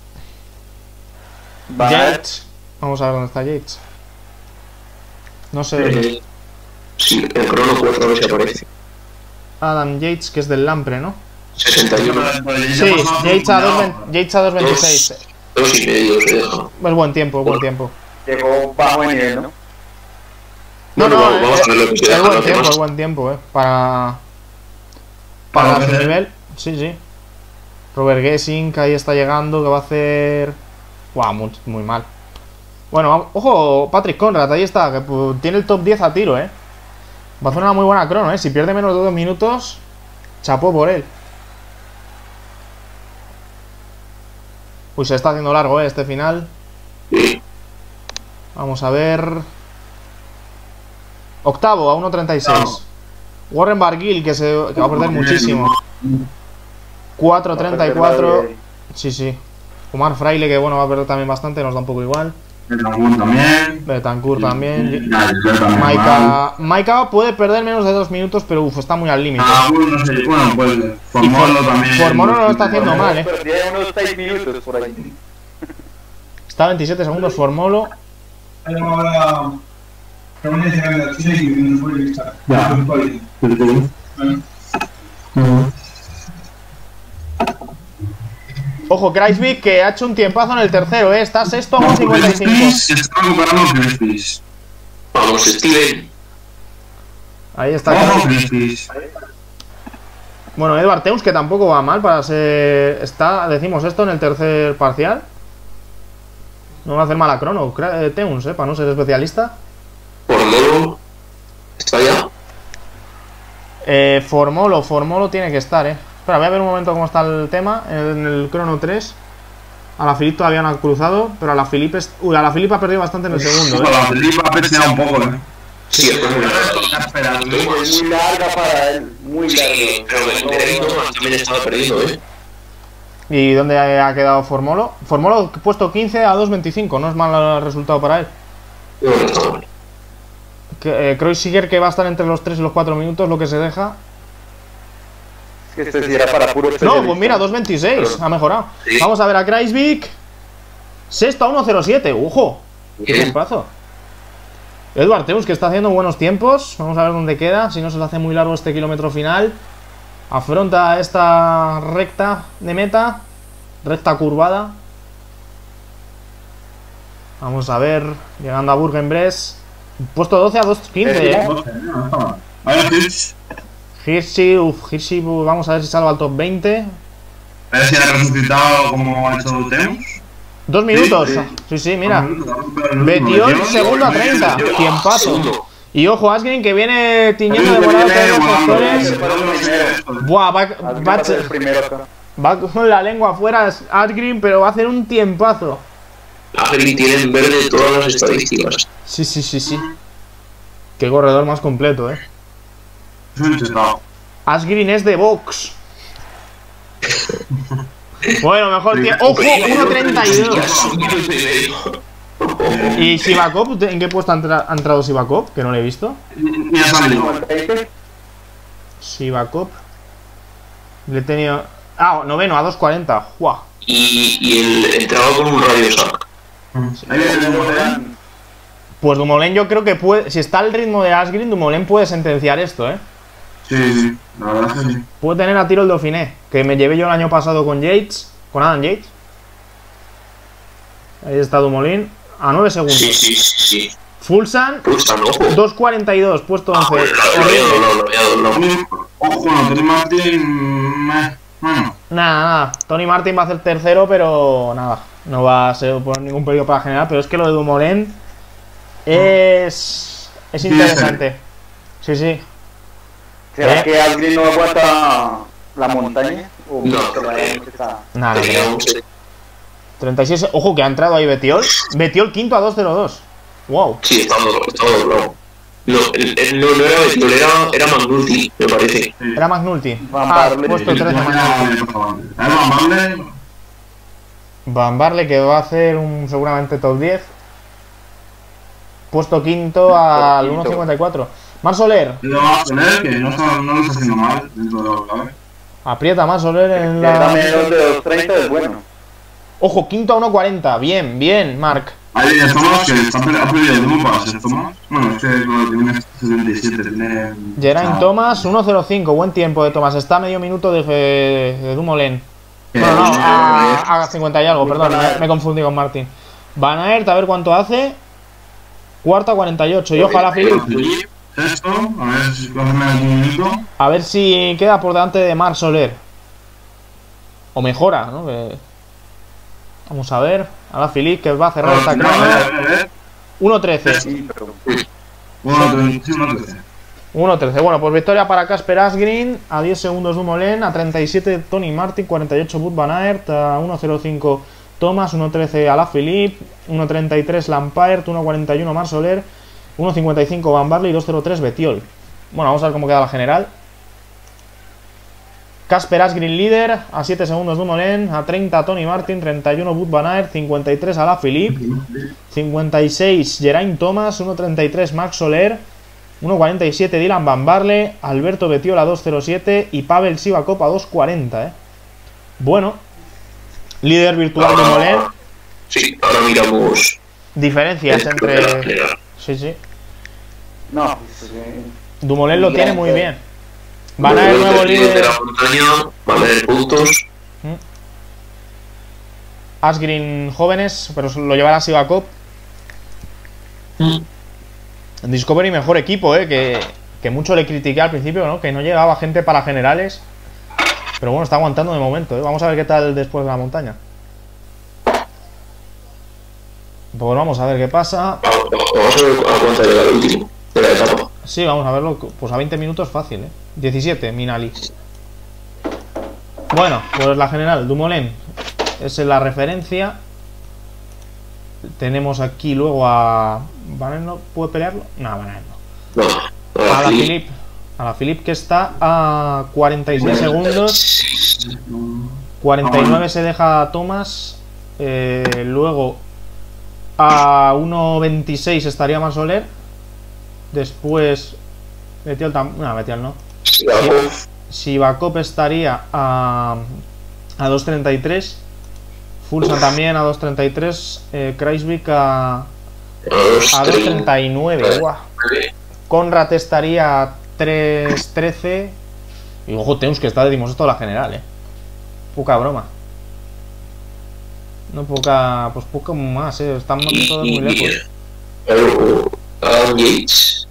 D: Va,
B: Yates. Vamos a ver dónde está Yates. No sé.
C: Eh, sí, el crono cuatro a ver si aparece.
B: Adam Yates, que es del Lampre, ¿no?
C: sesenta y uno.
B: Sí, Yates a dos veinte- Yates a dos veintiséis.
C: Dos, dos y medio se deja.
B: Es buen tiempo, buen tiempo.
D: llegó bajo de nivel, ¿no?
B: No, no,
C: vamos, vamos
B: eh,
C: a ver lo que se
B: es
C: deja
B: buen
C: los
B: tiempo,
C: demás.
B: es buen tiempo, eh. Para.
E: Para
B: Para
E: lo
B: su
E: que sea.
B: nivel. Sí, sí. Robert Gessing, que ahí está llegando, que va a hacer. Guau, muy, muy mal. Bueno, vamos- ojo, Patrick Conrad, ahí está, que pues, tiene el top diez a tiro, eh. Va a hacer una muy buena crono, eh. Si pierde menos de dos minutos, chapó por él. Uy, se está haciendo largo, eh, este final.
C: Sí.
B: Vamos a ver. Octavo, a uno treinta y seis. Warren Barguil, que, se, que va a perder muchísimo. cuatro treinta y cuatro. Sí, sí. Omar Fraile, que bueno, va a perder también bastante, nos da un poco igual.
E: Betancourt también.
B: Betancourt también.
E: Ya, yo también.
B: Maika, Maika puede perder menos de dos minutos, pero uf, está muy al límite.
E: Ah, bueno, no sé. Bueno, pues. Formolo también.
B: Formolo no lo está haciendo mal, eh.
D: Perdía unos seis minutos por ahí.
B: Está a veintisiete segundos Formolo.
G: Ahora, pero me dice que la Chile y no fue lista.
E: Ya.
B: Ojo, Kreisvik que ha hecho un tiempazo en el tercero, ¿eh? Está sexto a uno cincuenta y cinco.
E: Se está recuperando Kreisvik.
C: Vamos, Steven.
B: Ahí está.
E: Vamos, Kreisvik.
B: Bueno, Edward Teuns, que tampoco va mal para ser... Está, decimos esto, en el tercer parcial. No va a hacer mala crono, eh, Teuns, eh, para no ser especialista.
C: Formolo. ¿Está ya?
B: Eh, Formolo, Formolo tiene que estar, eh. Espera, voy a ver un momento cómo está el tema. En el crono tres. A la Philippe todavía no ha cruzado, pero a la Philippe... Es... Uy, a la Philippe ha perdido bastante en el segundo,
E: eh.
B: eh.
E: A la Philippe ha perdido un poco, eh.
C: Sí, es muy
D: muy larga para él, muy larga.
C: También estaba perdiendo, ¿eh?
B: ¿Y dónde ha quedado Formolo? Formolo puesto quince a dos veinticinco, no es mal resultado para él.
C: No, no está mal.
B: Eh, Kreuziger, que va a estar entre los tres y los cuatro minutos, lo que se deja.
D: Es que este sí era para puro.
B: No, pues mira, dos veintiséis, ha mejorado.
C: Sí.
B: Vamos a ver a Kreisvik. Sexto a uno cero siete, ¡ojo! ¡Qué
C: Bien.
B: tiempazo! Edward Teuns, que está haciendo buenos tiempos. Vamos a ver dónde queda, si no se le hace muy largo este kilómetro final. Afronta esta recta de meta. Recta curvada. Vamos a ver, llegando a Bourg-en-Bresse. Puesto doce a dos quince, eh.
E: Vaya Hirsch.
B: Hirschi, uff, Hirschi, vamos a ver si salva al top veinte.
E: A ver si ha resucitado como ha hecho Teuns.
B: Dos minutos. Sí, sí, mira. Betiol, segundo a treinta. Tiempazo. Y ojo, Asgreen, que viene tiñendo de morado todos los sectores. Buah, va, va, va con la lengua afuera Asgreen, pero va a hacer un tiempazo.
C: Asgreen tiene en verde todas las estadísticas.
B: Sí, sí, sí, sí. Qué corredor más completo, eh. Asgreen es de box. Bueno, mejor tiempo. ¡Ojo! uno treinta y dos. ¿Y Sivakov? ¿En qué puesto ha, entra ha entrado Sivakov? Que no lo he visto. Sivakov. Le he tenido. Ah, noveno, a dos cuarenta. ¡Jua!
C: Y, y el entraba con un radio sac.
B: Pues Dumoulin yo creo que puede. Si está al ritmo de Asgreen, Dumoulin puede sentenciar esto, eh.
E: Sí, sí, la verdad es que sí.
B: Puede tener a tiro el Dauphiné, que me llevé yo el año pasado con Yates, con Adam Yates. Ahí está Dumoulin, a nueve segundos.
C: Sí, sí, sí.
B: Fulsan,
C: Fulsan, ojo.
B: dos cuarenta y dos, puesto
C: Ah,
B: once.
C: pues, lo había doblado, lo había doblado.
E: Ojo, no, Tony Martin. meh, Bueno,
B: Nada, nada. Tony Martin va a hacer tercero, pero nada. No va a ser por ningún peligro para general. Pero es que lo de Dumoulin es. Es interesante. Sí, sí.
D: ¿Será
B: ¿Eh?
D: que Asgreen no aguanta la montaña? ¿O
C: No,
D: está...
B: Nada,
C: Tenía
B: creo.
C: un set.
B: treinta y seis. Ojo, que ha entrado ahí Betiol. Betiol quinto a dos cero dos. Wow.
C: Sí, estaba doblado, estaba doblado. No, el, el, no, no era Betiol, era, era McNulty, me parece.
B: Era McNulty.
D: Van
B: Ah,
D: Barle.
B: puesto trece McNulty.
E: Van Barle.
B: Van Barle, que va a hacer un seguramente top diez. Puesto quinto al uno cincuenta y cuatro. Mar Soler.
E: Lo va a poner, que no, está- no lo está haciendo mal dentro de lo que cabe.
B: Aprieta Mar Soler en
D: Que da
B: la.
D: menos de dos treinta es bueno.
B: Ojo, quinto a uno cuarenta. Bien, bien, Marc.
E: Hay el Thomas que está per- ha perdido el humo para ser Thomas. Bueno, es que no, tiene setenta y siete, tiene.
B: Geraint
E: Ah,
B: Thomas, uno cero cinco. Buen tiempo de Thomas. Está a medio minuto de, de Dumoulin.
E: que-
B: No, no, a, a cincuenta y algo, perdón. Me, me confundí con Martin. Van Aert, a ver cuánto hace. Cuarto a cuarenta y ocho. Y ojalá Philippe.
E: Esto, a ver si puedo hacerme algún minuto.
B: A ver si queda por delante de Mar Soler. O mejora, ¿no? Que- Vamos a ver. Ahora Philippe, que va a cerrar esta
E: No, a ver, a
B: crono.
E: ver, a ver.
B: uno trece.
D: Sí, pero...
E: Bueno, sí, uno trece.
B: uno trece. Bueno, pues victoria para Casper Asgreen. A diez segundos Dumoulin. A treinta y siete Tony Martin. cuarenta y ocho Wout van Aert. A uno cero cinco Thomas. uno trece Alaphilippe. uno treinta y tres Lampaert. uno cuarenta y uno Mar Soler. uno cincuenta y cinco Van Barle y dos cero tres Betiol. Bueno, vamos a ver cómo queda la general. Casper Asgreen líder, a siete segundos Dumoulin, a treinta Tony Martin, treinta y uno Wout van Aert, cincuenta y tres Alaphilippe, cincuenta y seis Geraint Thomas, uno treinta y tres Marc Soler, uno cuarenta y siete Dylan Van Barle, Alberto Betiol a dos cero siete y Pavel Sivakov a dos cuarenta, eh. Bueno, líder virtual Dumoulin,
C: Sí, ahora miramos.
B: diferencias
C: el
B: entre...
C: de la general.
B: Sí, sí.
D: No, pues, eh,
B: Dumoulin lo tiene muy bien. Van Aert nuevo
C: Los de
B: líder.
C: la montaña van a haber puntos.
B: Asgreen jóvenes, pero lo llevará Sivakov.
C: Mm.
B: Discovery mejor equipo, eh, que, que mucho le critiqué al principio, ¿no? Que no llegaba gente para generales. Pero bueno, está aguantando de momento, ¿eh? Vamos a ver qué tal después de la montaña. Pues vamos a ver qué pasa.
C: Vamos a ver a cuánto llega el último de la etapa.
B: Sí, vamos a verlo. Pues a veinte minutos fácil, ¿eh? diecisiete, Minali. Bueno, pues la general, Dumoulin. Esa es la referencia. Tenemos aquí luego a... ¿Van no puede pelearlo? No, Van no.
C: No,
B: A la Philippe. A la Philippe que está a cuarenta y seis segundos. cuarenta y nueve se deja Thomas. Eh, luego a uno veintiséis estaría Marsoler. Después Betial tam... No, Betial no. Sivakov estaría a, a dos treinta y tres. Fulsan también a dos treinta y tres. eh, Kreisvik a, a dos treinta y nueve. Guau. Conrad estaría a tres trece. Y ojo, Teuns, que está de esto la general, eh. Poca broma. No poca. Pues poco más, eh. Están todos muy lejos.
C: Adam Yates.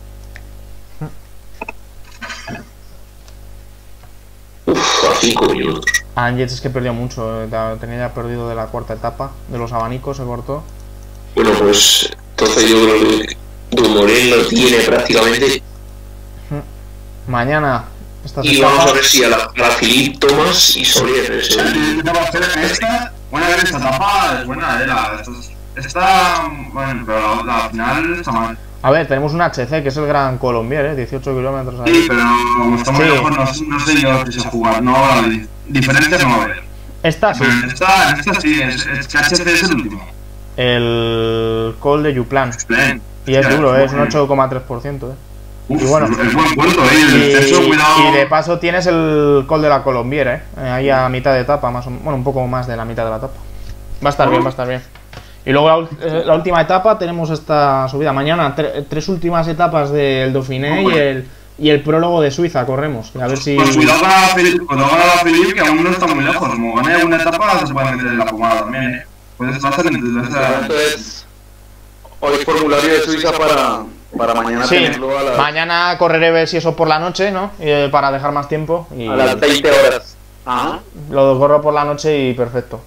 C: Uf, a cinco minutos.
B: Adam Yates es que perdió mucho. eh, Tenía ya perdido de la cuarta etapa. De los abanicos se cortó.
C: Bueno, pues entonces yo creo que Dumoulin lo tiene prácticamente.
B: Mañana. Estas
C: Y
B: etapas...
C: vamos a ver si a la, a la Philippe, Thomas y Soler. Eso.
E: Esta, buena ver esta etapa, es buena, eh, la, esta, bueno, pero la, la final está mal.
B: A ver, tenemos un H C que es el Gran Colombier, ¿eh? dieciocho kilómetros ahí.
E: Sí, pero como está muy
B: Sí.
E: lejos, no, no sé yo si se jugar, no, la di- diferencias no va a haber.
B: Esta sí.
E: Pero en esta, en esta sí, es, es que H C es el último.
B: El Col de Yuplan.
E: Bien.
B: Y es
E: Ya,
B: duro, ¿eh? Es un
E: bueno.
B: ocho coma tres por ciento, ¿eh?
E: Uf,
B: Y bueno,
E: es buen puerto, eh, el
B: Y,
E: descenso, cuidado.
B: y de paso tienes el Col de la Colombiera, ¿eh? Eh, Ahí a mitad de etapa, más o menos. Bueno, un poco más de la mitad de la etapa. Va a estar bien, va a estar bien. Y luego la, ul- eh, la última etapa tenemos esta subida. Mañana, tre- tres últimas etapas del Dauphiné y el, y el prólogo de Suiza, corremos. A ver si...
E: Pues cuidado con la Philippe, cuidado con la Philippe, que aún no está muy lejos. Como gane una etapa, se puede meter en la pomada también, eh. Puedes estar en
D: Entonces, hoy formulario de Suiza para, para mañana
B: Sí,
D: tenerlo a las,
B: mañana correré ver si eso por la noche, ¿no? Eh, para dejar más tiempo. Y
D: a las veinte horas. Ajá.
B: lo corro por la noche y perfecto.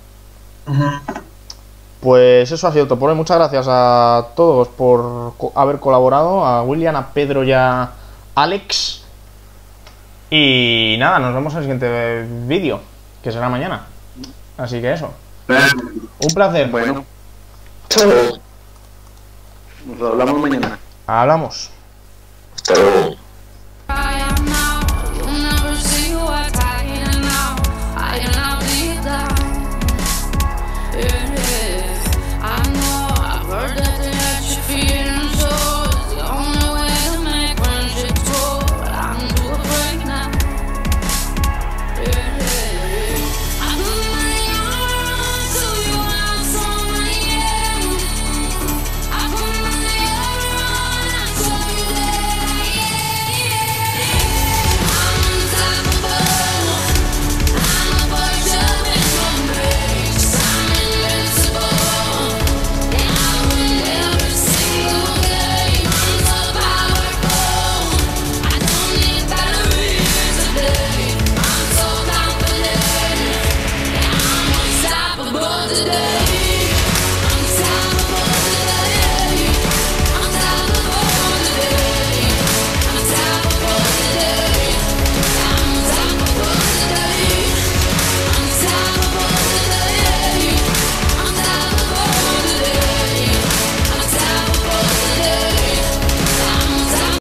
B: Pues eso ha sido todo por hoy. Muchas gracias a todos por co- haber colaborado. A William, a Pedro y a Alex. Y nada, nos vemos en el siguiente vídeo, que será mañana. Así que eso. Un placer.
D: Bueno,
C: Hasta luego.
D: nos hablamos mañana.
B: Hablamos.
C: Hasta luego.